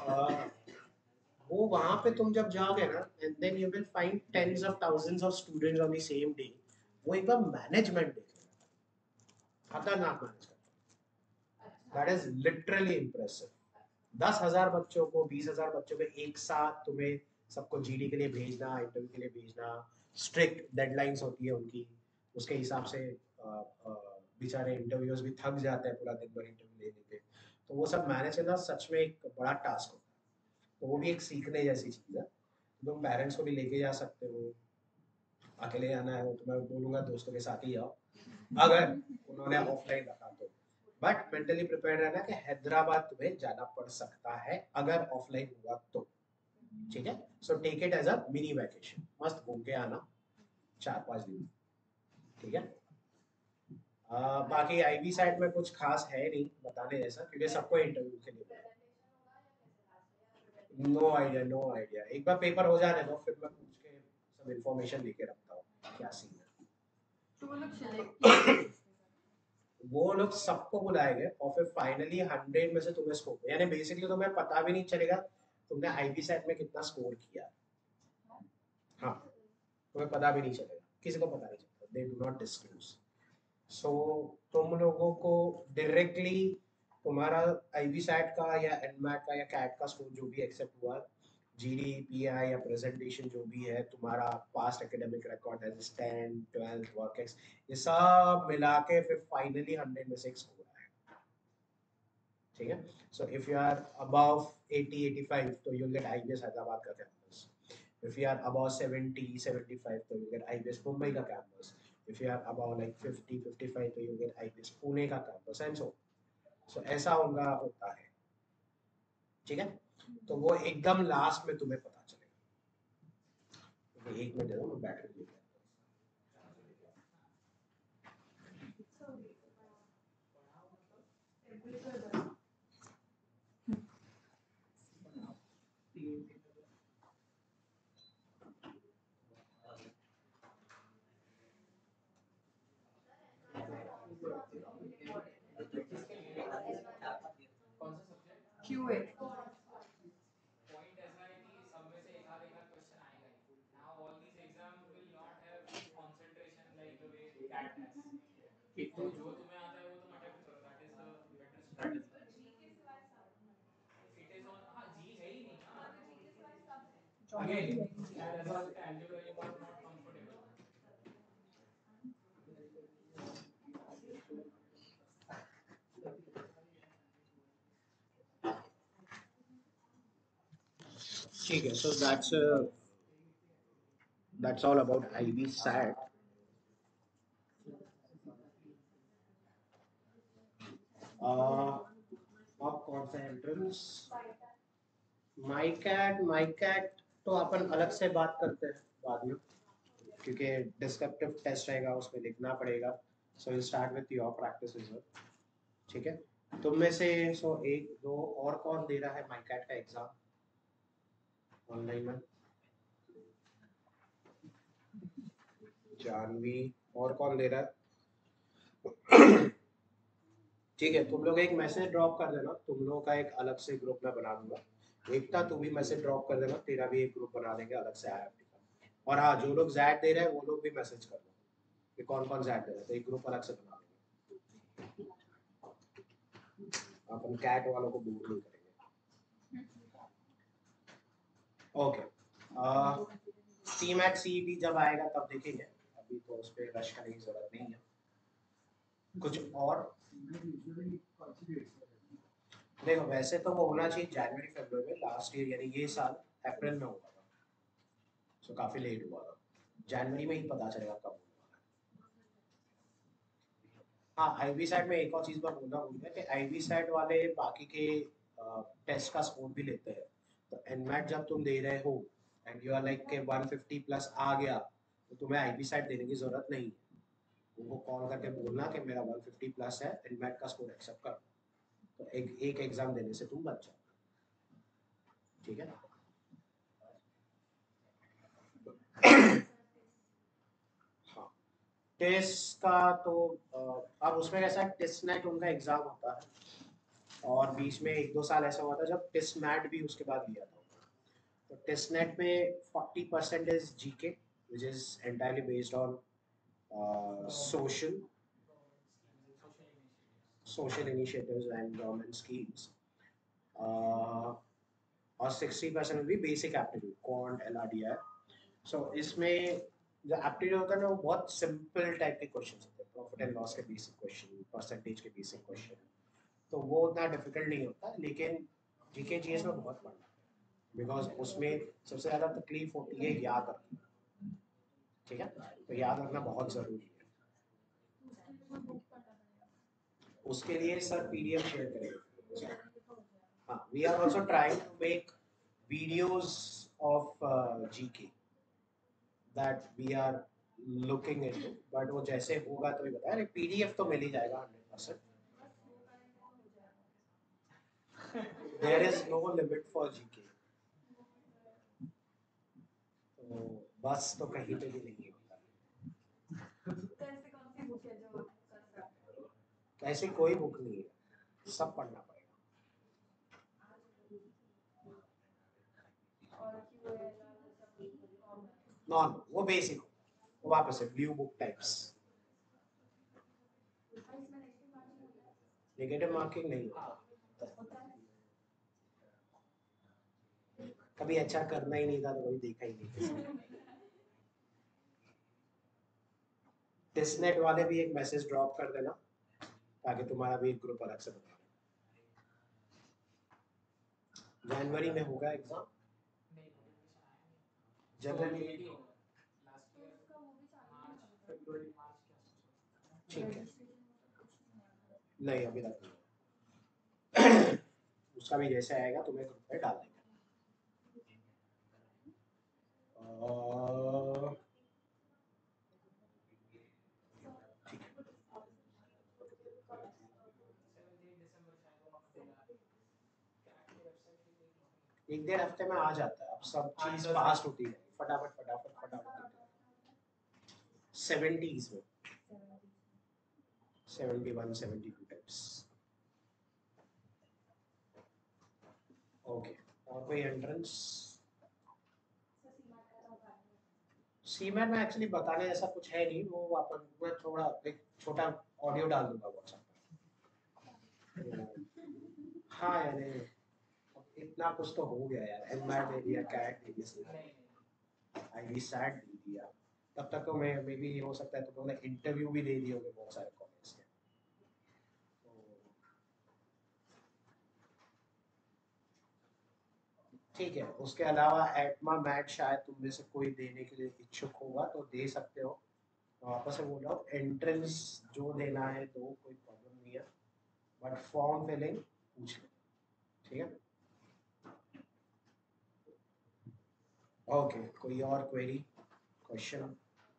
वो वहां पे तुम जब जाओगे ना, and then you will find tens of thousands of students on the same day, वो एक बार मैनेजमेंट देखेगा, खतरनाक मैनेज करता है, दैट इज लिटरली इम्प्रेसिव। दस हजार बच्चों को, बीस हजार बच्चों को एक साथ तुम्हें सबको जीडी के लिए भेजना, इंटरव्यू के लिए भेजना, स्ट्रिक्ट डेडलाइंस होती है उनकी, उसके हिसाब से बेचारे इंटरव्यूअर्स भी थक जाते हैं पूरा दिन भर इंटरव्यू लेने पे, तो वो सब मैनेज करना सच में एक बड़ा टास्क होता है। तो वो भी एक सीखने जैसी चीज़ है, तुम पेरेंट्स को भी लेके जा सकते हो, अकेले आना है तो मैं बोलूंगा दोस्तों के साथ ही आओ, अगर उन्होंने ऑफलाइन रखा तो। बट मेंटली प्रिपेयर रहना कि हैदराबाद तुम्हें जाना पड़ सकता है अगर ऑफलाइन हुआ तो। ठीक है, so take it as a mini vacation, मस्त घूम के आना चार पांच दिन। ठीक है। आ, बाकी आईबी साइड में कुछ खास है नहीं बताने जैसा, क्योंकि सबको इंटरव्यू के लिए। No idea, no idea. एक बार पेपर हो जाने दो, फिर मैं पूछ के सब इंफॉर्मेशन लेके रखता हूँ क्या सीन है। तो वो लोग सिलेक्ट वो लोग सबको बुलाएंगे और फिर फाइनली हंड्रेड में से तुम्हें स्कोर, यानी बेसिकली तुम्हें पता भी नहीं चलेगा तुमने आईबी सेट में कितना स्कोर किया। हाँ, तुम्हें पता भी नहीं चलेगा, किसी को पता नहीं चलता, they do not disclose. So तुम लोगों को डायरेक्टली तुम्हारा आईबी सैट का या एनमैट का या कैट का स्कोर जो भी एक्सेप्ट हुआ, जीडी पीआई या प्रेजेंटेशन जो भी है, तुम्हारा पास्ट एकेडमिक रिकॉर्ड है, टेन ट्वेल्थ वर्क एक्स, ये सब मिला के फिर फाइनली हंड्रेड में से एक स्कोर आएगा। ठीक है, so if you are above eighty eighty five तो यू गेट आईबीएस हैदराबाद का campus. If you are above seventy, seventy-five, तो you get I B S Mumbai का campus. If you are above like fifty, fifty-five, तो you get I B S Pune का campus and so. So ऐसा होगा होता है। ठीक है, तो वो एकदम लास्ट में तुम्हें पता चलेगा। एक मिनट दे दो, मैं बैटरी लेके किसके लिए कौन सा सब्जेक्ट क्यूए। पॉइंट ऐसा है कि सब में से एक आध एक आध क्वेश्चन आएगा ही। Now all these exam will not have concentration like the way CAT has. तो जो तुम्हें आता है वो तुम अटेम्प्ट करो, that is the better strategy. It is on, हाँ जी है ही नहीं ना। Again as a algebra you are not comfortable. ठीक है, so that's uh, that's all about I B SAT. uh, अब कौन सा entrance, MICAT, MICAT तो अपन अलग से बात करते हैं बाद में, क्योंकि डिस्क्रिप्टिव टेस्ट रहेगा उसमें लिखना पड़ेगा। So will start with your practice is. ठीक है, तुम में से सो एक दो और कौन दे रहा है माई कैट का एग्जाम ऑनलाइन में? जानवी, और कौन दे रहा है? ठीक है, तुम लोग एक मैसेज ड्रॉप कर देना, तुम लोगों का एक अलग से ग्रुप में बना दूंगा। एकता तू भी मैसेज ड्रॉप कर देना, तेरा भी एक ग्रुप बना देंगे अलग से आया। और हाँ, जो लोग जैड दे रहे हैं वो लोग भी मैसेज कर दो कि कौन कौन जैड दे रहे हैं, तो एक ग्रुप अलग से बना देंगे। अपन कैट वालों को दूर नहीं करेंगे। ओके, टीम एट सी भी जब आएगा तब देखेंगे, अभी तो उस पर रश करने की जरूरत नहीं है। कुछ और देखो, वैसे तो वो होना चाहिए जनवरी फरवरी में, लास्ट ईयर यानी ये साल अप्रैल में होगा था, सो काफी लेट हुआ था। जनवरी में ही पता चलेगा कब होगा। हाँ, आईबी साइड में एक और चीज मैं बोलना भूल गया कि आईबी साइड वाले बाकी के टेस्ट का स्कोर भी लेते हैं। तो एनमैट जब तुम दे रहे हो एंड यू आर लाइक के वन फिफ्टी प्लस आ गया, तो तुम्हें आईबी साइड देने की जरूरत नहीं। उनको कॉल करके बोलना कि मेरा वन फिफ्टी प्लस है, एनमैट का स्कोर एक्सेप्ट कर, तो एक एक एग्जाम देने से तुम बच जाओ। ठीक है, हाँ। टेस्ट का तो अब उसमें कैसा है, टेस्ट नेट उनका एग्जाम होता है, और बीच में एक दो साल ऐसा हुआ था जब टेस्ट मैट भी उसके बाद लिया था। तो टेस्ट नेट में forty percent is GK which is entirely based on social social initiatives and government schemes, और सिक्सटी परसेंट भी basic aptitude quant L R D R. So इसमें जो एप्टीट्यूड होता है ना, वो बहुत सिंपल टाइप के क्वेश्चन होते हैं, प्रॉफिट एंड लॉस के बेसिक क्वेश्चन, परसेंटेज के बेसिक क्वेश्चन, तो वो उतना डिफिकल्ट नहीं होता। लेकिन जीके जीएस में बहुत पढ़ना है, बिकॉज उसमें सबसे ज़्यादा तकलीफ होती है याद रखना। ठीक है, तो याद रखना बहुत ज़रूरी है। उसके लिए सर पीडीएफ शेयर करेंगे। हाँ, we are also trying to make videos of GK that we are looking into, but वो जैसे होगा तो ही बताया। पीडीएफ तो मिल ही जाएगा hundred percent. There is no limit for GK, तो बस तो कहीं पे भी नहीं होता। ऐसी कोई बुक नहीं है, सब पढ़ना पड़ेगा। नॉन वो बेसिक, वापस से blue book types. Negative marking नहीं होता, कभी अच्छा करना ही नहीं था तो कभी देखा ही नहीं। टिसनेट वाले भी एक मैसेज ड्रॉप कर देना ताकि तुम्हारा भी एक ग्रुप अलग से बना। जनवरी में होगा एग्जाम जनवरी, ठीक है, नहीं अभी तक नहीं। उसका भी जैसे आएगा तुम्हें ग्रुप में डाल देंगे। एक डेढ़ हफ्ते में आ जाता है, अब सब चीज फास्ट होती है, फटाफट फटाफट फटाफट। सेवेंटीज में seventy one seventy two types. Okay, और कोई एंट्रेंस? सीमेंट में एक्चुअली बताने जैसा कुछ है नहीं, वो अपन मैं थोड़ा एक छोटा ऑडियो डाल दूंगा व्हाट्सएप पे। हाँ यार इतना कुछ तो हो गया यार, एनमैट दे दिया, कैट दे दिया, आईवी सैट दे दिया, तब तक तो मैं मे भी हो सकता है तो उन्होंने इंटरव्यू भी दे दिए होंगे बहुत सारे कॉलेज के। ठीक है, उसके अलावा एटमा मैट शायद तुम में से कोई देने के लिए इच्छुक होगा तो दे सकते हो। वापस से बोल रहा हूँ, एंट्रेंस जो देना है तो कोई प्रॉब्लम नहीं है, बट फॉर्म फिलिंग पूछ लो, ठीक है। ओके, कोई और क्वेरी क्वेश्चन?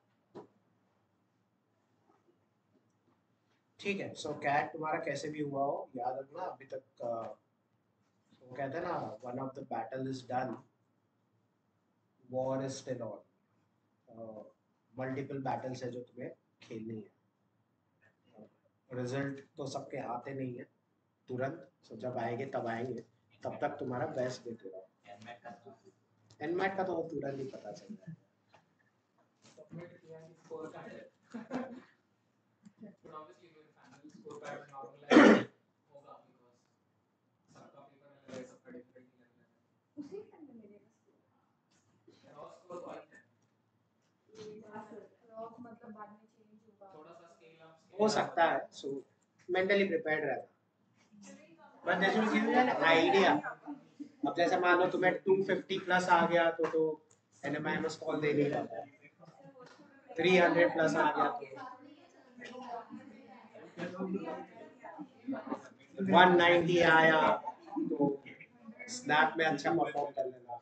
ठीक है, सो कैट तुम्हारा कैसे भी हुआ हो याद रखना अभी तक uh, वो कहते हैं ना, one of the battle is done, war is still on. Multiple battles है जो तुम्हें खेलनी है। रिजल्ट तो सबके आते नहीं है तुरंत, सो जब आएंगे तब आएंगे, तब तक तुम्हारा बेस्ट देते रहो। एनमैट का तो तुरंत ही पता चल जाएगा। हो सकता है, सो मेंटली प्रिपेयर्ड रहना, बट जैसे गिव यू एन आइडिया। अब जैसे मान लो तुम्हें टू फिफ्टी प्लस आ गया तो तो एनएमआईएमएस कॉल दे नहीं जाता है, थ्री हंड्रेड प्लस आ गया तो वन नाइंटी आया तो स्नैप में अच्छा परफॉर्म कर लेगा।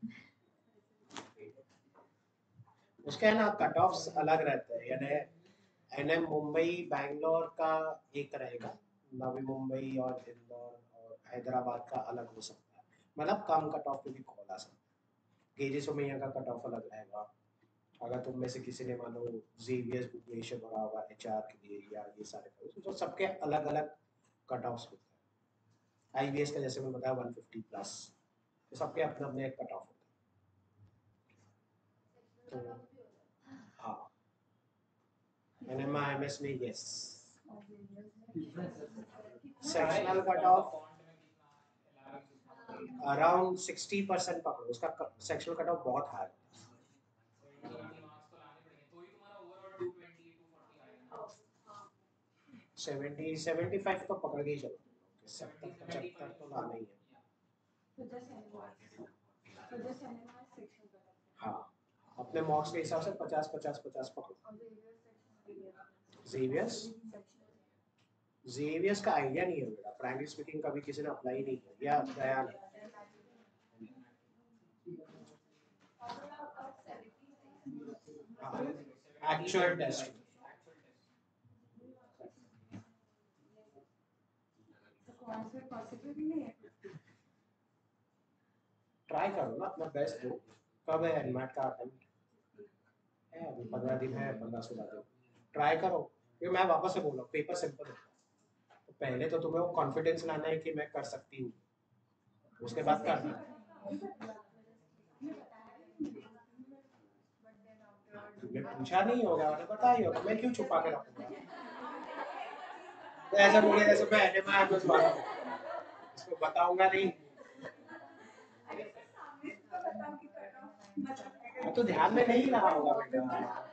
उसके है ना कट ऑफ्स अलग रहते हैं, यानी एनएम मुंबई बैंगलोर का एक रहेगा, नवी मुंबई और इंदौर और हैदराबाद का अलग हो सकता है, मतलब कम कट ऑफ पे भी कॉल आ सकता है। केजी सोमैया का कट ऑफ अलग रहेगा, अगर तुम में से किसी ने मानो जेवीएस भुवनेश्वर भरा होगा एचआर के लिए या ये सारे तो सबके अलग अलग कट ऑफ्स होते हैं। आईबीएस का जैसे मैं बताया वन फिफ्टी प्लस, तो सबके अपने अपने कट ऑफ होते हैं। तो हाँ, एनएमआईएमएस में yes sectional cut off around sixty percent पकड़ो, उसका सेक्शनल कट ऑफ बहुत हाई है। सेवेंटी सेवेंटी फाइव तो पकड़ के ही चलो, सत्तर पचहत्तर तो लाना ही है। हाँ, अपने मॉक्स के हिसाब से पचास पचास पचास पकड़ो। जेवियर्स जेवियर्स का आइडिया नहीं है मेरा, फ्रैंकली स्पीकिंग कभी किसी ने अप्लाई नहीं किया, या गया नहीं। एक्चुअल टेस्ट ट्राई करो ना, अपना बेस्ट दो। कब है एनमैट का अटेम्प्ट? है अभी पंद्रह दिन है, पंद्रह सोलह दिन, ट्राई करो। क्योंकि मैं वापस से बोल रहा हूँ, पेपर सिंपल है, तो पहले तो तुम्हें वो कॉन्फिडेंस लाना है कि मैं कर सकती हूँ, उसके बाद करना है। तुमने पूछा नहीं होगा, मैंने बताया ही होगा, मैं क्यों छुपा के रखूंगा? तो ऐसा बोले जैसे मैं एनिमा एमएस वाला हूँ, इसको बताऊंगा नहीं। तो ध्यान में नहीं रहा होगा बेटा।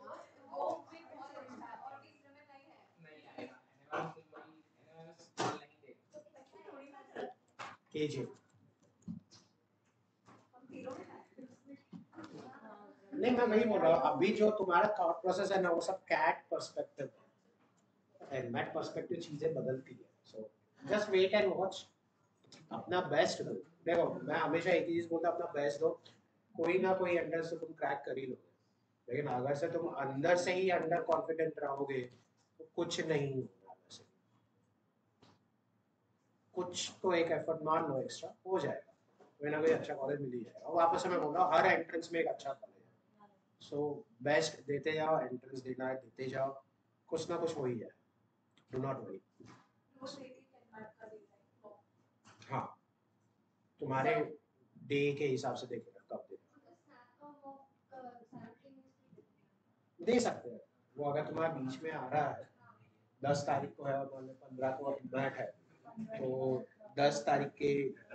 केजी नहीं, मैं वही बोल रहा हूँ, अभी जो तुम्हारा थॉट प्रोसेस है ना, वो सब कैट पर्सपेक्टिव है, एनमैट पर्सपेक्टिव चीजें बदलती है। So just wait and watch, अपना बेस्ट दो। देखो मैं हमेशा एक ही चीज बोलता, अपना बेस्ट दो, कोई ना कोई अंडर से तुम क्रैक कर ही लोगे। लेकिन अगर से तुम अंदर से ही अंडर कॉन्फिडेंट रहोगे तो कुछ नहीं होगा। वैसे कुछ तो एक एफर्ट मान लो, एक्स्ट्रा हो जाएगा, कोई ना कोई अच्छा कॉलेज मिल ही जाएगा। और वापस से मैं बोल रहा हूँ, हर एंट्रेंस में एक अच्छा कॉलेज है। सो बेस्ट देते जाओ, एंट्रेंस देना है देते जाओ, कुछ ना कुछ हो ही जाए, डू नॉट वरी। हाँ, तुम्हारे डे के हिसाब से देखेगा कब देना दे सकते हैं वो। अगर तुम्हारा बीच में आ रहा है, दस तारीख को है और मान लो पंद्रह को इन्वाइट है, तो दस तारीख के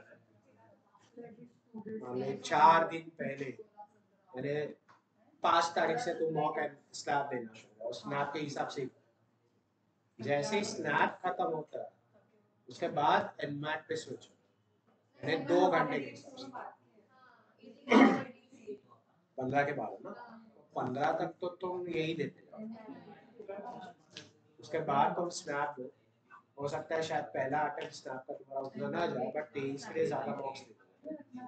मान लो चार दिन पहले, यानी पाँच तारीख से तुम मॉक एंड स्नैप देना शुरू करो। और स्नैप के हिसाब से जैसे ही स्नैप खत्म होता है उसके बाद एनमैट पे स्विच हो, यानी दो घंटे के हिसाब से पंद्रह के बाद ना, पंद्रह तक तो तुम यही देते हो, उसके बाद तुम स्नैप दो। हो सकता है शायद पहला अटेम्प्ट स्नैप का तुम्हारा उतना ना जाए, बट तेईस के लिए ज्यादा मॉक्स देते हो।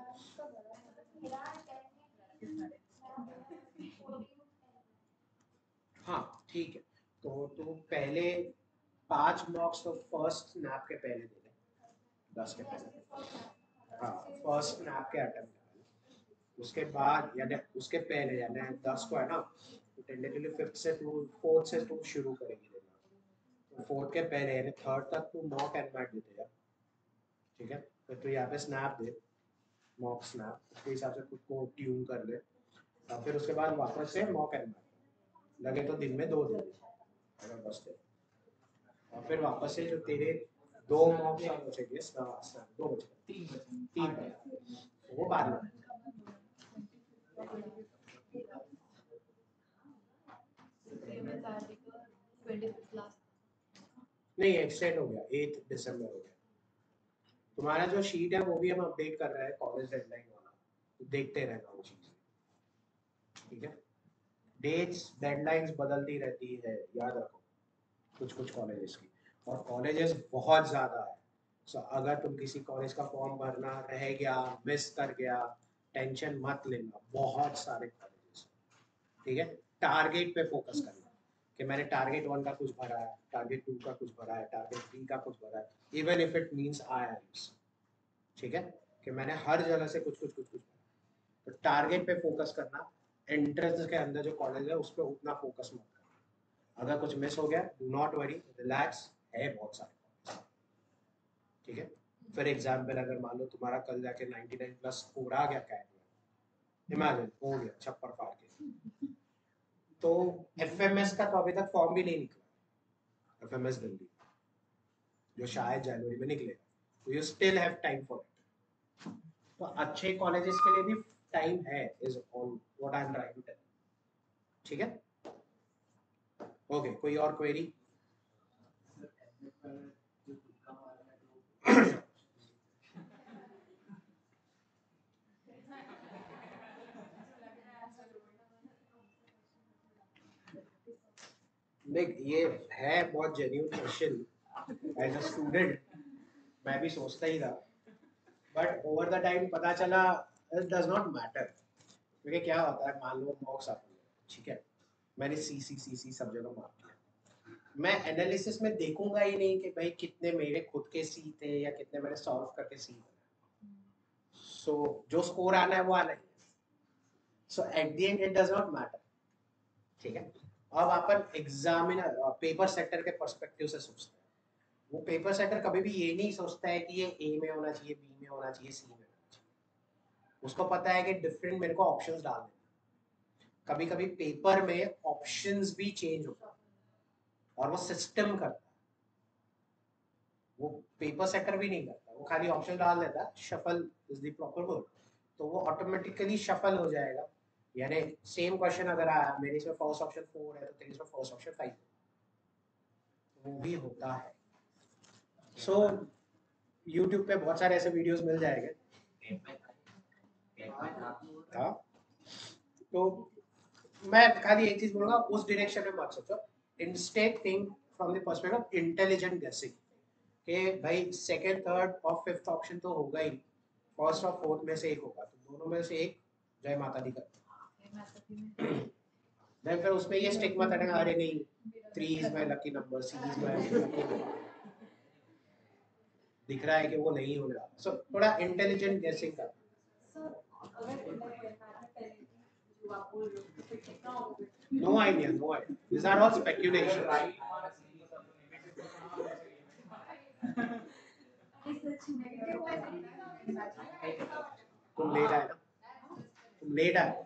हाँ ठीक है, तो तू पहले पांच मॉक्स तो फर्स्ट स्नैप के पहले दे दे, दस के पहले। हाँ, फर्स्ट स्नैप के अटेम्प्ट, उसके बाद यानी उसके पहले यानी दस को है ना, तो टेंटेटिवली फिफ्थ से तू फोर्थ से तू शुरू करेगी देना। तो फोर्थ के पहले यानी थर्ड तक तू मॉक एंड मैट देते जा, ठीक है? फिर तू यहाँ पे स्नैप दे, मॉक स्नैप, उसके हिसाब से खुद को ट्यून कर ले, और फिर उसके बाद वापस से मॉक एंड मैट, लगे तो दिन में दो दे दे अगर बचते, और फिर वापस से जो तेरे दो मॉक्स और बचेंगे स्नैप, दो बचे तीन बचे तीन बचे वो बाद में। नहीं, एक्सटेंड हो गया, एट दिसंबर हो गया। तुम्हारा जो शीट है वो भी हम अपडेट कर रहे हैं, कॉलेज डेडलाइन वाला, तो देखते रहना वो चीज, ठीक है? डेट्स डेडलाइंस बदलती रहती है, याद रखो, कुछ कुछ कॉलेजेस की, और कॉलेजेस बहुत ज़्यादा है। सो so, अगर तुम किसी कॉलेज का फॉर्म भरना रह गया, मिस कर गया, टेंशन मत लेना, बहुत सारे कॉलेजेस, ठीक है? टारगेट पे फोकस करना कि मैंने टारगेट वन का कुछ भरा है, टारगेट टू का कुछ भरा है, टारगेट थ्री का कुछ भरा है, even if it means IIMs, ठीक है? कि मैंने हर जगह से कुछ कुछ कुछ कुछ भरा। तो टारगेट पे फोकस करना, एंट्रेंस के अंदर जो कॉलेज है उस पर उतना फोकस मत करना। अगर कुछ मिस हो गया, डू नॉट वरी, रिलैक्स, है बहुत सारे, ठीक है? फॉर एग्जाम्पल अगर मान लो तुम्हारा कल जाके निन्यानवे प्लस स्कोर आ गया कैट में, इमेजिन हो गया छप्पर फाड़ के, तो एफएमएस का तो अभी तक फॉर्म भी नहीं निकला, एफएमएस दिल्ली जो शायद जनवरी में निकलेगा, तो you still have time for it. तो अच्छे कॉलेजेस के लिए भी टाइम है, is all what I am trying to tell, ठीक है? ओके, कोई और क्वेरी? देख ये है बहुत genuine question as a student, मैं भी सोचता ही था, बट ओवर द टाइम पता चला इट डज नॉट मैटर। क्योंकि क्या होता है, मान लो मॉक्स आते हैं, ठीक है, मैंने सी सी सी सी सब जगह मार्क किया, मैं एनालिसिस में देखूंगा ही नहीं कि भाई कितने मेरे खुद के सी थे या कितने मैंने सॉल्व करके सी बनाए। सो जो स्कोर आना है वो आना है। So at the end it does not matter, ठीक है। अब अपन एग्जामिनर पेपर सेटर के पर्सपेक्टिव से सोचते हैं। वो पेपर सेटर कभी भी ये नहीं सोचता है कि ये ए में होना चाहिए, बी में होना चाहिए, सी में होना चाहिए। उसको पता है कि डिफरेंट मेरे को ऑप्शंस डालने हैं। कभी कभी पेपर में ऑप्शंस भी चेंज होता है और वो सिस्टम करता है, वो पेपर सेटर भी नहीं करता, वो खाली ऑप्शन डाल देता है, shuffle is the proper word, तो वो ऑटोमेटिकली शफल हो जाएगा। यानी सेम क्वेश्चन अगर आया, मेरे इसमें फर्स्ट ऑप्शन फोर है तो तेरे इसमें फर्स्ट ऑप्शन फाइव, वो भी होता है। सो so, यूट्यूब पे बहुत सारे ऐसे वीडियोस मिल जाएंगे। हाँ, तो मैं खाली एक चीज बोलूंगा, उस डायरेक्शन में मत सोचो, instead think from the perspective of intelligent guessing कि भाई सेकंड थर्ड और फिफ्थ ऑप्शन तो होगा ही, फर्स्ट और फोर्थ में से एक होगा, तो दोनों में से एक जय माता दी कर। मैं फिर उसमें ये स्टिक मत हटाना, अरे नहीं three is my lucky number, C is my lucky number, दिख रहा है कि वो नहीं होने वाला। सो थोड़ा इंटेलिजेंट गेसिंग कर। No idea, no idea, these are all speculations. तुम लेट आए ना, तुम लेट आए,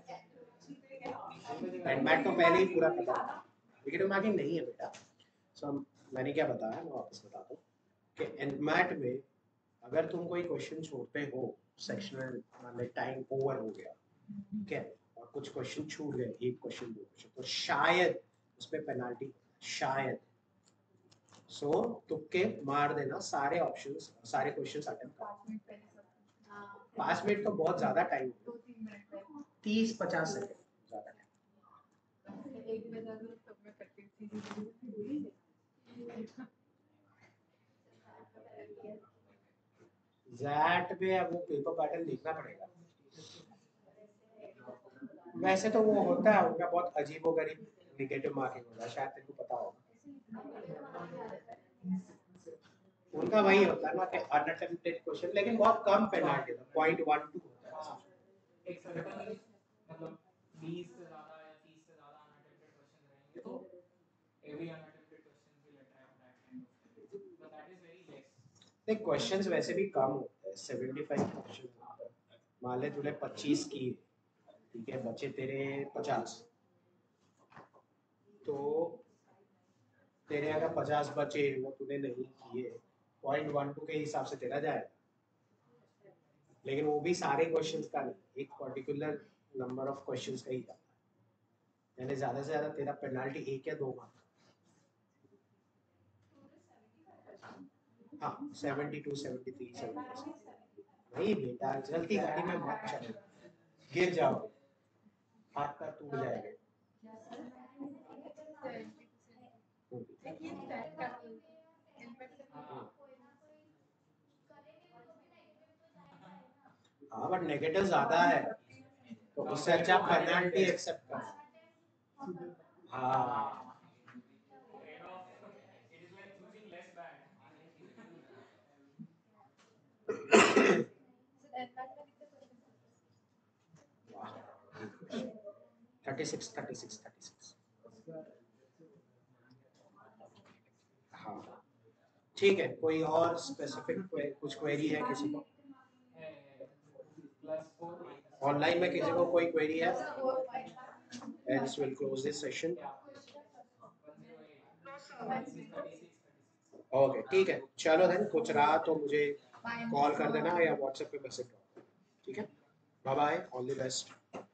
एंड तो पहले ही पूरा पता था, लेकिन मार्किंग नहीं है बेटा। सो मैंने क्या बताया, मैं वापस बताता हूँ कि एनमैट में अगर तुम कोई क्वेश्चन छोड़ते हो, सेक्शनल मान टाइम ओवर हो गया, ठीक है, और कुछ क्वेश्चन छूट गए, एक क्वेश्चन दो क्वेश्चन, तो शायद उसमें पेनाल्टी, शायद। सो so, तुक्के मार देना, सारे ऑप्शंस सारे क्वेश्चंस अटेम्प्ट कर। पाँच मिनट तो बहुत ज्यादा टाइम, तीस पचास सेकंड ज्यादा टाइम। जैट में अब वो पेपर पैटर्न देखना पड़ेगा। वैसे तो वो होता है उनका बहुत अजीबोगरीब नेगेटिव मार्किंग होता है, शायद तेरे को पता होगा। उनका वही होता है ना कि अनअटेम्प्टेड क्वेश्चन, लेकिन बहुत कम पेनाल्टी होता है, पॉइंट वन टू होता है। एक सर्टेन मतलब बीस से ज्यादा या तीस से ज्यादा अनअटेम्प्टेड क्वेश्चन रहेंगे तो every unattempted question will attract that kind of, but that is very less. देख क्वेश्चंस वैसे भी कम होते हैं, पचहत्तर क्वेश्चन होते हैं। मान ले तूने पच्चीस की, ठीक है, बचे तेरे पचास, तो तेरे अगर पचास बचे वो तूने नहीं किए, पॉइंट वन टू के हिसाब से तेरा जाएगा, लेकिन वो भी सारे क्वेश्चंस का नहीं, एक पर्टिकुलर नंबर ऑफ क्वेश्चंस का ही जाता है, यानी ज्यादा से ज्यादा तेरा पेनाल्टी एक या दो मार्क। हाँ, seventy two, seventy three, seventy four. नहीं बेटा, जल्दी गाड़ी में मत चलो, गिर जाओगे, हाथ पैर टूट जाएंगे। हाँ, बट नेगेटिव ज्यादा है, तो उससे अच्छा पेनल्टी एक्सेप्ट कर। हाँ, It is like choosing less bad. Thirty six, thirty six, thirty six. हाँ, ठीक है, कोई और स्पेसिफिक कुछ क्वेरी है किसी को? Plus four minus ऑनलाइन में किसी को कोई क्वेरी है? Else we'll close this session. Okay, ठीक है, चलो देन, कुछ रहा तो मुझे कॉल कर देना या व्हाट्सएप पे मैसेज करो, ठीक है। Bye bye, all the best.